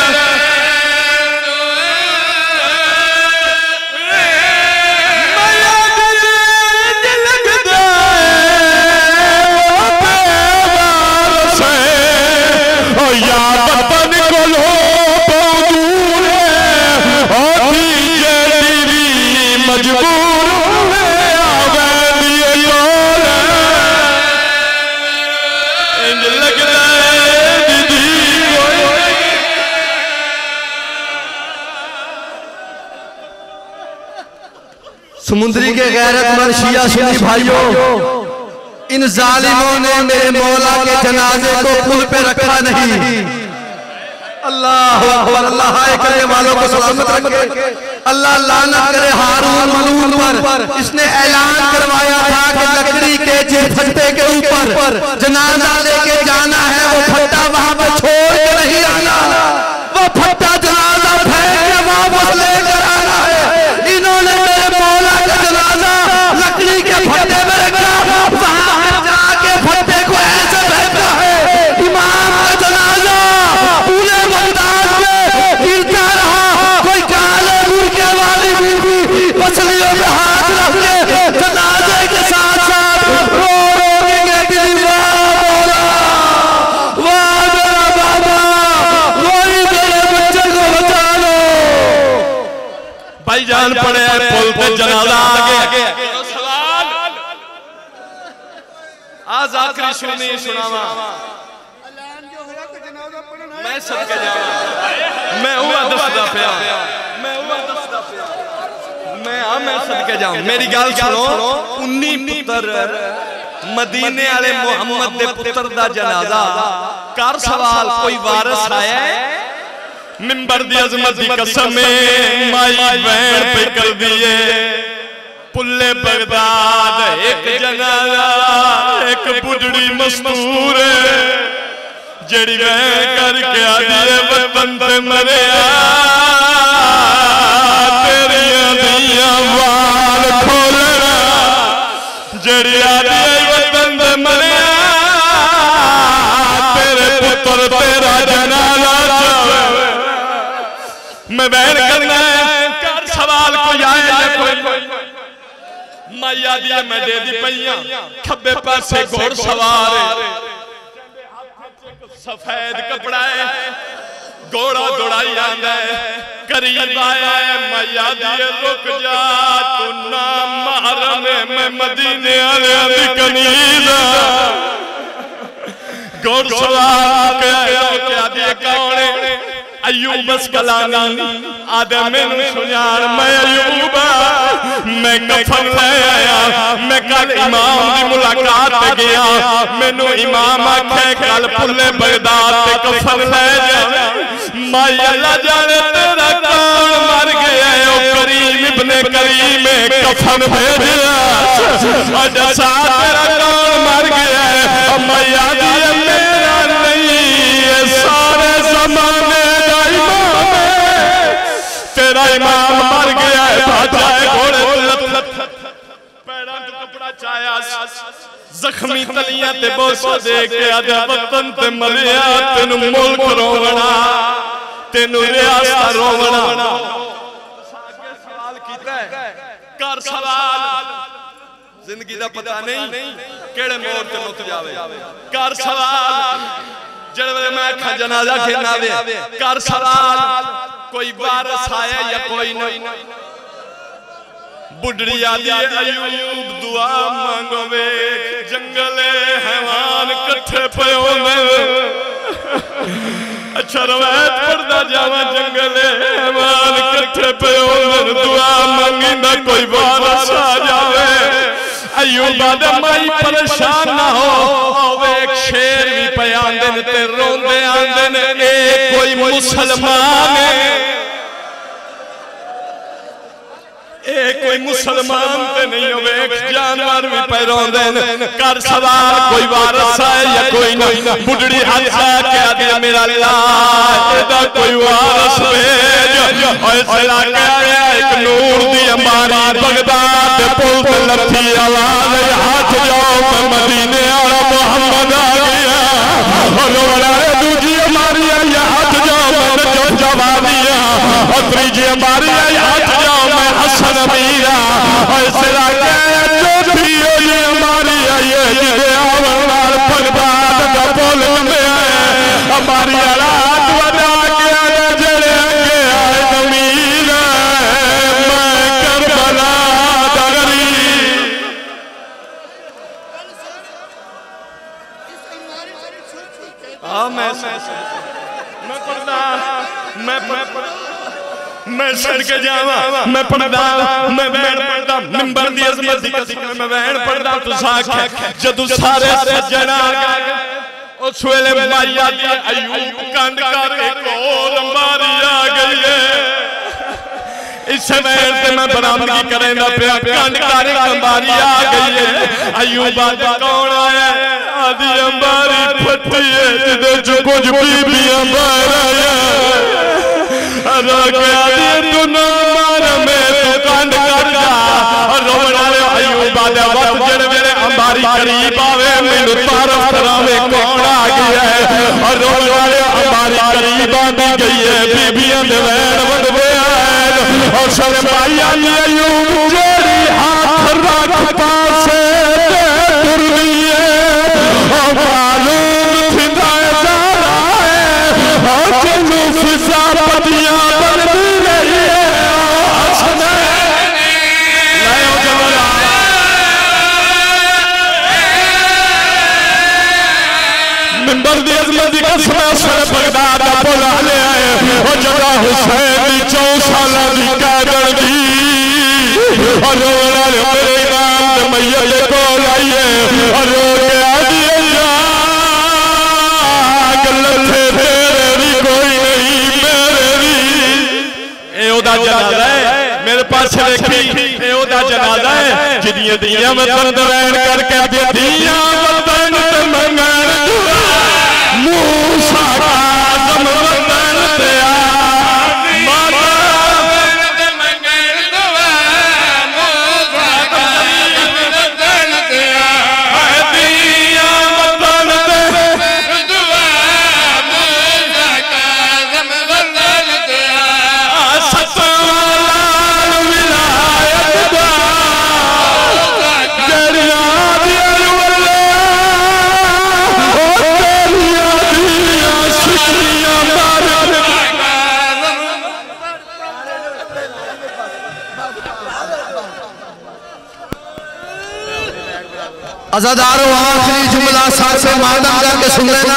समुद्री के गैरतमंद शिया सुन्नी भाइयों, इन जालिमों ने मेरे मौला के जनाजे को पुल पे रखा नहीं। अल्लाह अकबर, अल्लाह करने वालों को सलामत रखे, अल्लाह लानत करे हारून मलून पर। इसने ऐलान करवाया था कि लकड़ी के जिस फट्टे के ऊपर जनाजा लेके जाना है, वो फट्टा वहां पर छोड़ के नहीं आना, वो फट्टा जनाजा फेंक के वापस लेकर आना है। इन्होंने मेरे मौला का जनाजा लकड़ी के फट्टे में रखा, वहां जाके फट्टे को ऐसे फेंका है। इमाम का जनाजा पूरे बगदाद में गिरता रहा। कोई काले मुर्गे वाली बीवी मछलियों में हाथ रख के जनाजे के साथ साथ रो रो के कहती थी, वाह मौला, वाह मेरा बाबा, कोई मेरे बच्चे को बचा लो। भाईजान पड़े पुल पे जनाजा आगे। आज आखिरी सुनी सुनावा मैं सबके जाऊं, मैं हुआ दसदा पिया, मैं हुआ दसदा पिया, मैं आ मैं सबके जाऊं। मेरी गल सुनो, उन्नी पुत्र मदीने वाले मुहम्मद दे पुत्र दा जनाजा कर सवाल कोई वारिस आया है? मिंबर दी अजमत दी कसम माई बहन पे कर दिए पुल्ले बगदाद एक जनाजा, एक बुढ़ड़ी मस्तूर जड़ी वह करके आदि वतन ते मरिया, तेरिया दिया वाल खोलना जड़ी आदि वतन ते मरे तेरे पुत्र तेरा जनाजा जावे मैं बैठ करना कर सवाल कोई आए ना कोई माया दी मैं दे दी पईया खब्बे पासे घोड़ सवार सफेद कपड़ा है घोड़ा दौड़ाई आंदा है करीब आया है माया दी रुक जा तू ना महरम मैं मदीने वाले दी कनीज घोड़ सवार के आया क्या दी कौन है अयूब अस्कलानी आदे मैनू सुनार मैं अयूब मैं कफन ले आया मैं कल इमाम दी मुलाकात पे गया मैनू इमाम आखे कल पुले बगदाद ते कफन ले जा माया अल्लाह जाने तेरा कौन मर गया ओ करीम इब्ने करीम कफन भेजा अज सा तेरा कौन मर गया है माया दी मेरा नहीं ये सारे जमाने तेरा इमाम मर गया है भाजा है घोड़े पैरा तो कपड़ा चाया जख्मी तलियां ते बोसा दे के आजा वतन ते मरिया तेनु मुल्क रोवना तेनु रियासत रोवना आगे सवाल कीता है कर सवाल जिंदगी दा पता नहीं केड़े मोड़ ते मुक जावे कर सवाल जड़े वेले मैं आखा जनाजा खेना वे कर सवाल कोई वारस आया या कोई नहीं बुढ़ड़ी आदि अयूब दुआ मांगो वे जंगले हैवान कट्ठे पयो अच्छा रवायत पढ़दा जावा जंगले हैवान कट्ठे पयो दुआ मांगिंदा कोई वारस आ जावे अयूब आदा माई परेशान ना हो एक शेर भी पे आंदे ने ते रोंदे आंदे ने ए कोई मुसलमान ए कोई मुसलमान ते नहीं होवे एक जानवर भी पे रोंदे ने कर सवाल कोई वारस है या कोई नहीं बुढ़ड़ी हंसा के आदे मेरा अल्लाह एदा कोई वारस भेज और सला के आया एक नूर दी अंबारी बगदाद पुल पे लथी आवाज हाथ जाओ मैं मदीने वाला मोहम्मद आ गया और वाला दूजी हमारी आई हाथ जाओ मैं जो जवाबिया और तीजी हमारी आई हाथ जाओ मैं हसन मीरा और सला के जो भी ये हमारी आई ये आवाज बगदाद का पुल में हमारी औलाद वदा के आगे जड़े आगे आए जमीन मैं करबला दगरी आ मैं मैं पढ़दा मैं मैं सड़ के जावा मैं पढ़दा मैं बैठ पढ़दा मिंबर दी अजमत दी कसम मैं बैठ पढ़दा तू साख जदू सारे सज्जन आ गए उस वेले माया दी अयूब कंड कर एक और अंबारी आ गई है इस वेल ते मैं बरामदगी करेंदा पिया कंड कर एक अंबारी आ गई है अयूब आदा कौन आया आदि अंबारी फटी है जिदे जो कुछ बीबियां बाहर आया अरे आदि तू ना मार में तू कंड कर जा और रोवण वाले अयूब आदा वत जड़ वेले अंबारी करीब आवे मैनू तारफ करावे कौन आ गया है और रोवण वाले अंबारी करीब आंदी गई है बीबियां दे वैन वडवे आए और शर्माया नी अयूब जेड़ी हाथ रख पासे तुरनी है और मालूम थिंदा जा रहा है और चलू फिसा पतियां बन रही है हसने लायो जवाना मिंबर दी अजमत दी कसम सर बगदाद दा बोला ले आए ओ जदा हुसैन दी चौं साला दी कागड़ दी और रोना मेरे इमाम मैया ले बोल आइए और रो के आदि गलते तेरी कोई नहीं मेरी ए ओदा जनाजा है मेरे पास देखी ए ओदा जनाजा है जिदियां दियां वतन दरैन करके दियां वतन ते मंगण मूसा काज़म वतन ते आ माता ते मंगण दुआ मूसा काज़म वतन ते आ अज़ादारों आखिरी जुमला साथ से मातम करके सुन लेना।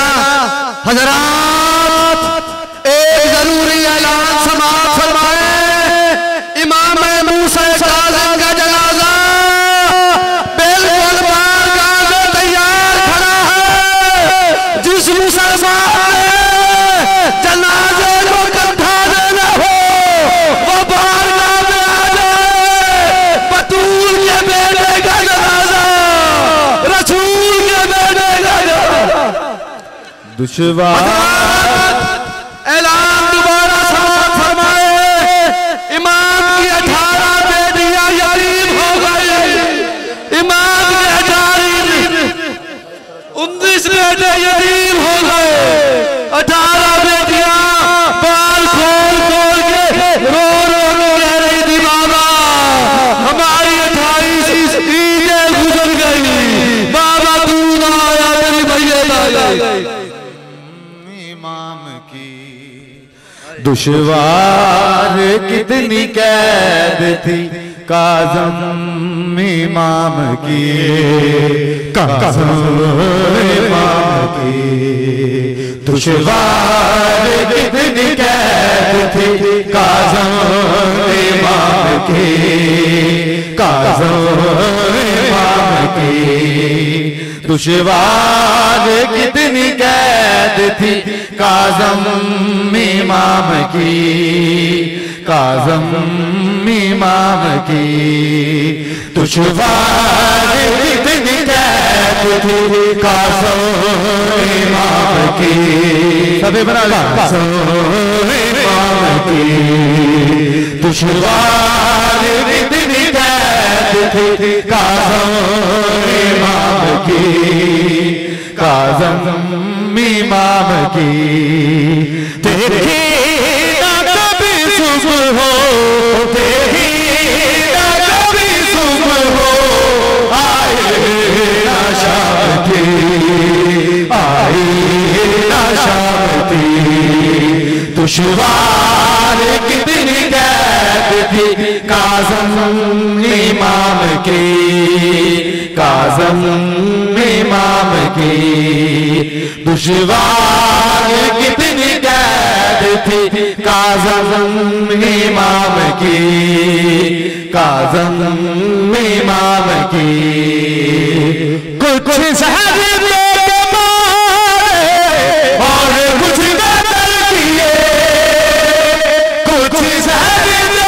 हजरात एक जरूरी ऐलान समाअत फरमाए। इमाम मूसा काज़िम का जनाजा बिल्कुल बारगाह में तैयार खड़ा है। जिस मुसलमान ने जनाजे को कंधा देना हो वो बारगाह में आ जाए। बतूल के बेटे का जनाजा, रसूल के बेटे का जनाजा। दुश्वार ऐलान दोबारा समाअत फरमाए। इमाम की अठारह बेटियां यतीम हो गई। इमाम के अठारह उन्नीस बेटे यतीम हो गए। अठारह बेटियां बाल खोल खोल के रो रो रो कह रही थी बाबा हमारी अट्ठाईस ईदें गुजर गई, बाबा तू ना आया, तेरी मैयत आ गई। दुश्वार कितनी कैद थी काज़म इमाम की, काज़म इमाम की। दुश्वार कितनी कैद थी काज़म इमाम की, काज़म इमाम की। दुश्वार कितनी कैद थी काज़म इमाम की, काज़म इमाम की। दुश्वार कितनी कैद थी काज़म इमाम की, सभी बना काज़म इमाम की। दुश्वार कितनी कैद थी काज़म इमाम की, काज़म इमाम की। तेरी ना कभी सुबह हो, तेरी ना कभी सुबह हो, आए ना शाम की, आए ना शाम की। दुश्वार कितनी कैद थी काज़म इमाम की, काज़म इमाम की। दुश्वार कितनी कैद थी काज़म इमाम की, काज़म इमाम की। कुछ सहज और कुछ कदर किए, कुछ सहज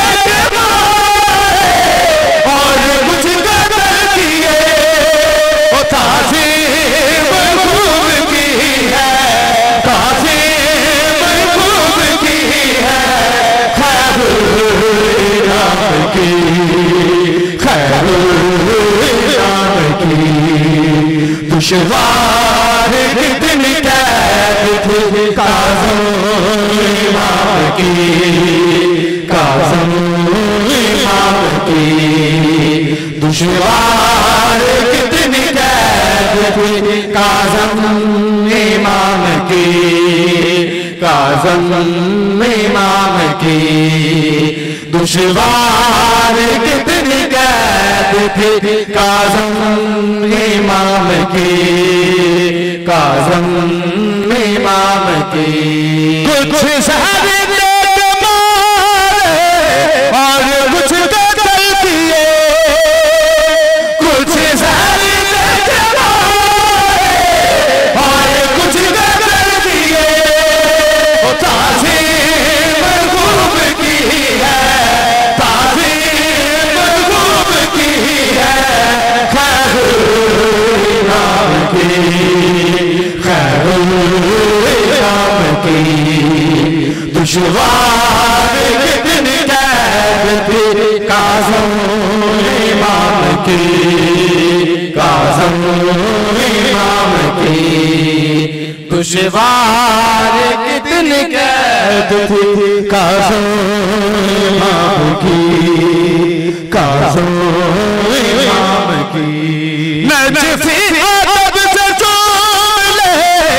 और कुछ कदर किए। ओ ताज़ीम खूब की है, ताज़ीम खूब की है। खैरुल नाम की, खैरुल नाम की। दुश्वार कितनी कैद थी काज़म इमाम की, काज़म इमाम की। दुश्वार कितनी कैद थी काज़म इमाम की, काज़म इमाम की। दुश्वार कितनी कैद थी काज़म इमाम की, काज़म इमाम की। कुछ सहज और कुछ कदर किए, कुछ सहज और कुछ कदर किए। ओ ताज़ीम खूब की है, ताज़ीम खूब की है। खैरुल नाम की, खैरुल नाम की। दुश्वार कितनी कैद थी काज़म इमाम की, काज़म इमाम की। दुश्वार कितनी कैद थी काज़म इमाम की, काज़म इमाम की। नजफ़ी अब से चूम ले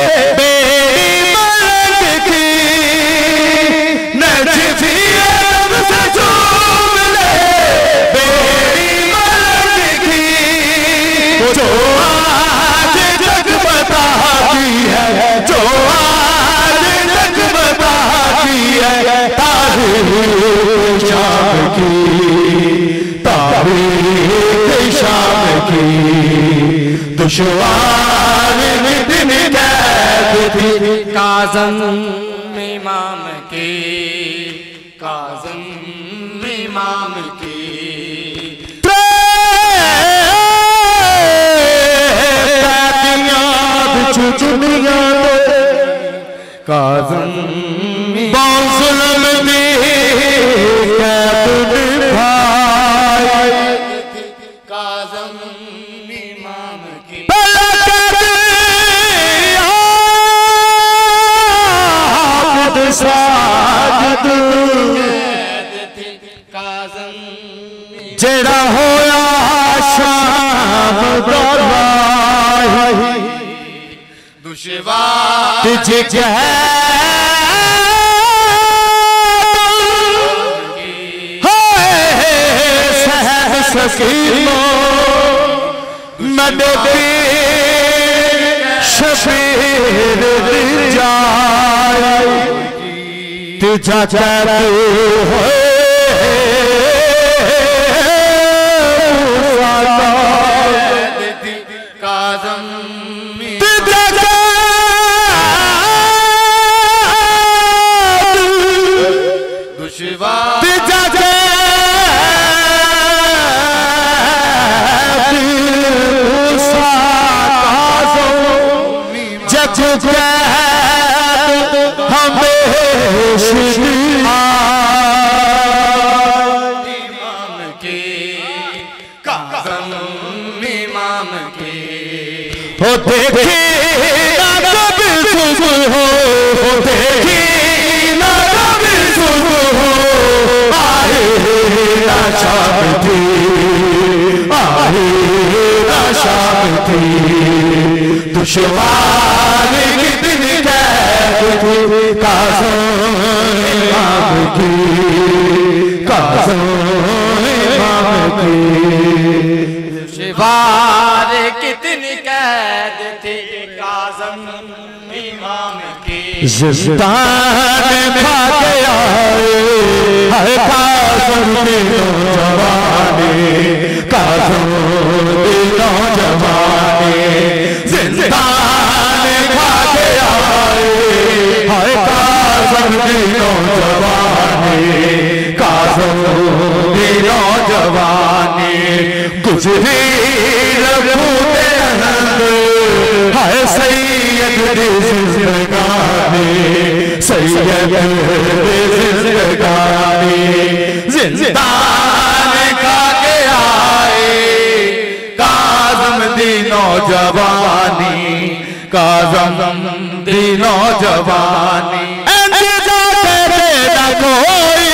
बेमर्द की, नजफ़ी अब से चूम ले बेमर्द की। वो जो आज तक बताती है, जो आज तक बताती है तारीख शाम की, तारीख शाम की। दुश्वार दिन कैद थी काज़म इमाम की, काज़म इमाम की। दुनिया काज़म बाज़ुल्म दी कैद भाई, काज़म इमाम की। साजिद काज़म जेड़ा होया शाम दरबार, दुश्वार तुझे सहब सकीनो नबी शबीर जाए, तुझा चाहते हो काज़म दुश्वार इमाम के, काज़म इमाम के। हो देखी ना कभी सुबह हो, हो देखी ना कभी सुबह हो, आए ना शाम थी, आए ना शाम थी। दुश्वार कितनी कैद थी काज़म इमाम की, काज़म इमाम की। दुश्वार कितनी कैद थी काज़म इमाम की। ज़िंदान खा के आए हर काज़म के नौजवाने, काज़म के नौजवाने। ज़िंदान खा के आए हर काज़म के नौजवाने, काज़म के नौजवाने। गुजरी रबूते है सैयद जिंदगानी, सैयद जिंदगानी। जिंदान खा के आए काज़म दी नौजवानी, काज़म दी नौजवानी। कोई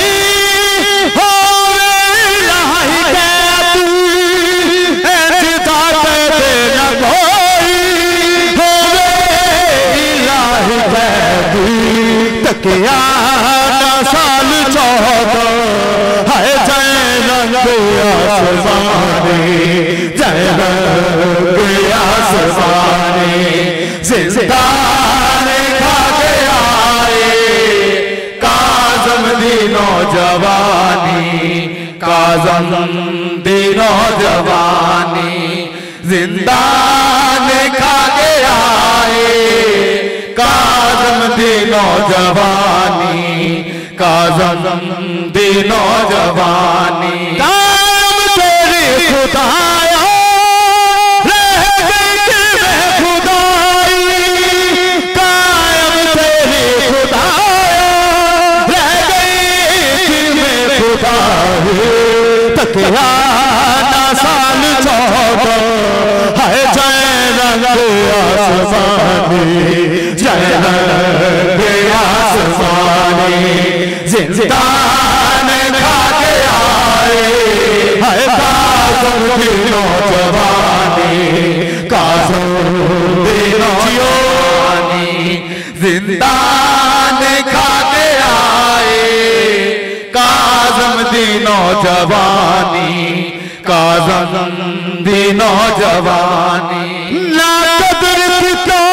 तकिया साल चौदह है जय रंग आसमानी, जय रंग आसमानी। जिंदान खा के आए काज़म दी नौजवानी, काज़म दी नौजवानी। जिंदान खा के आए काज़म दी नौजवानी, काज़म दी नौजवानी। कायम तेरी खुदाया रह गई कि मैं खुदाई, कायम तेरी खुदाया रह गई कि मैं खुदाई। तकिया ना साल चौदह है जय रंग आसमानी, जय रंग आसमानी। जिंदान खा के आए है काज़म की नौजवानी, काज़म की नौजवानी। जिंदान खा के आए काज़म दी नौजवानी, काज़म दी नौजवानी ना कदर किता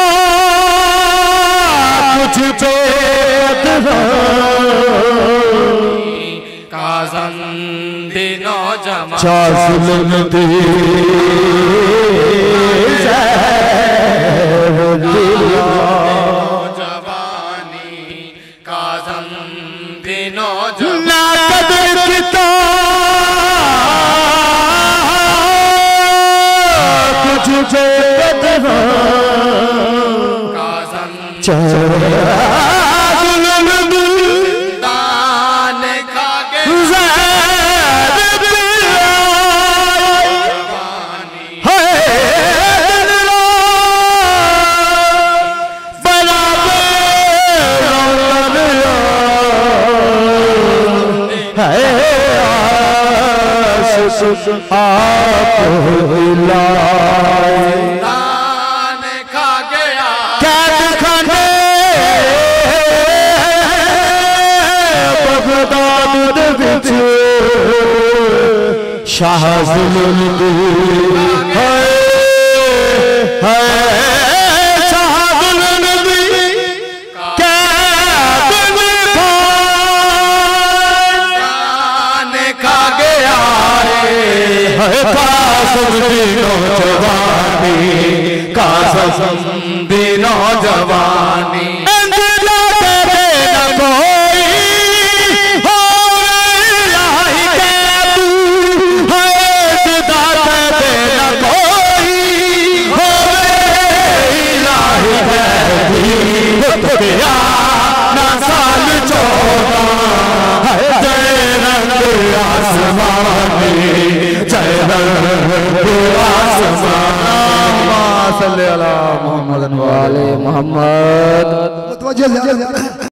कुछ पे काज़म दी नौजवानी चाज़ुल्म दी नौजवानी काज़म दी नौजवानी ना कदर किता कुछ पे काज़म चाज़ुल्म दी दान खा के दान खा गया कैद खाने बगदाद विच शाह जुल्म दी है है शाह जुल्म दी कैद में दान खा गया है कासम दी नौजवानी कासम दी नौजवानी मोहम्मद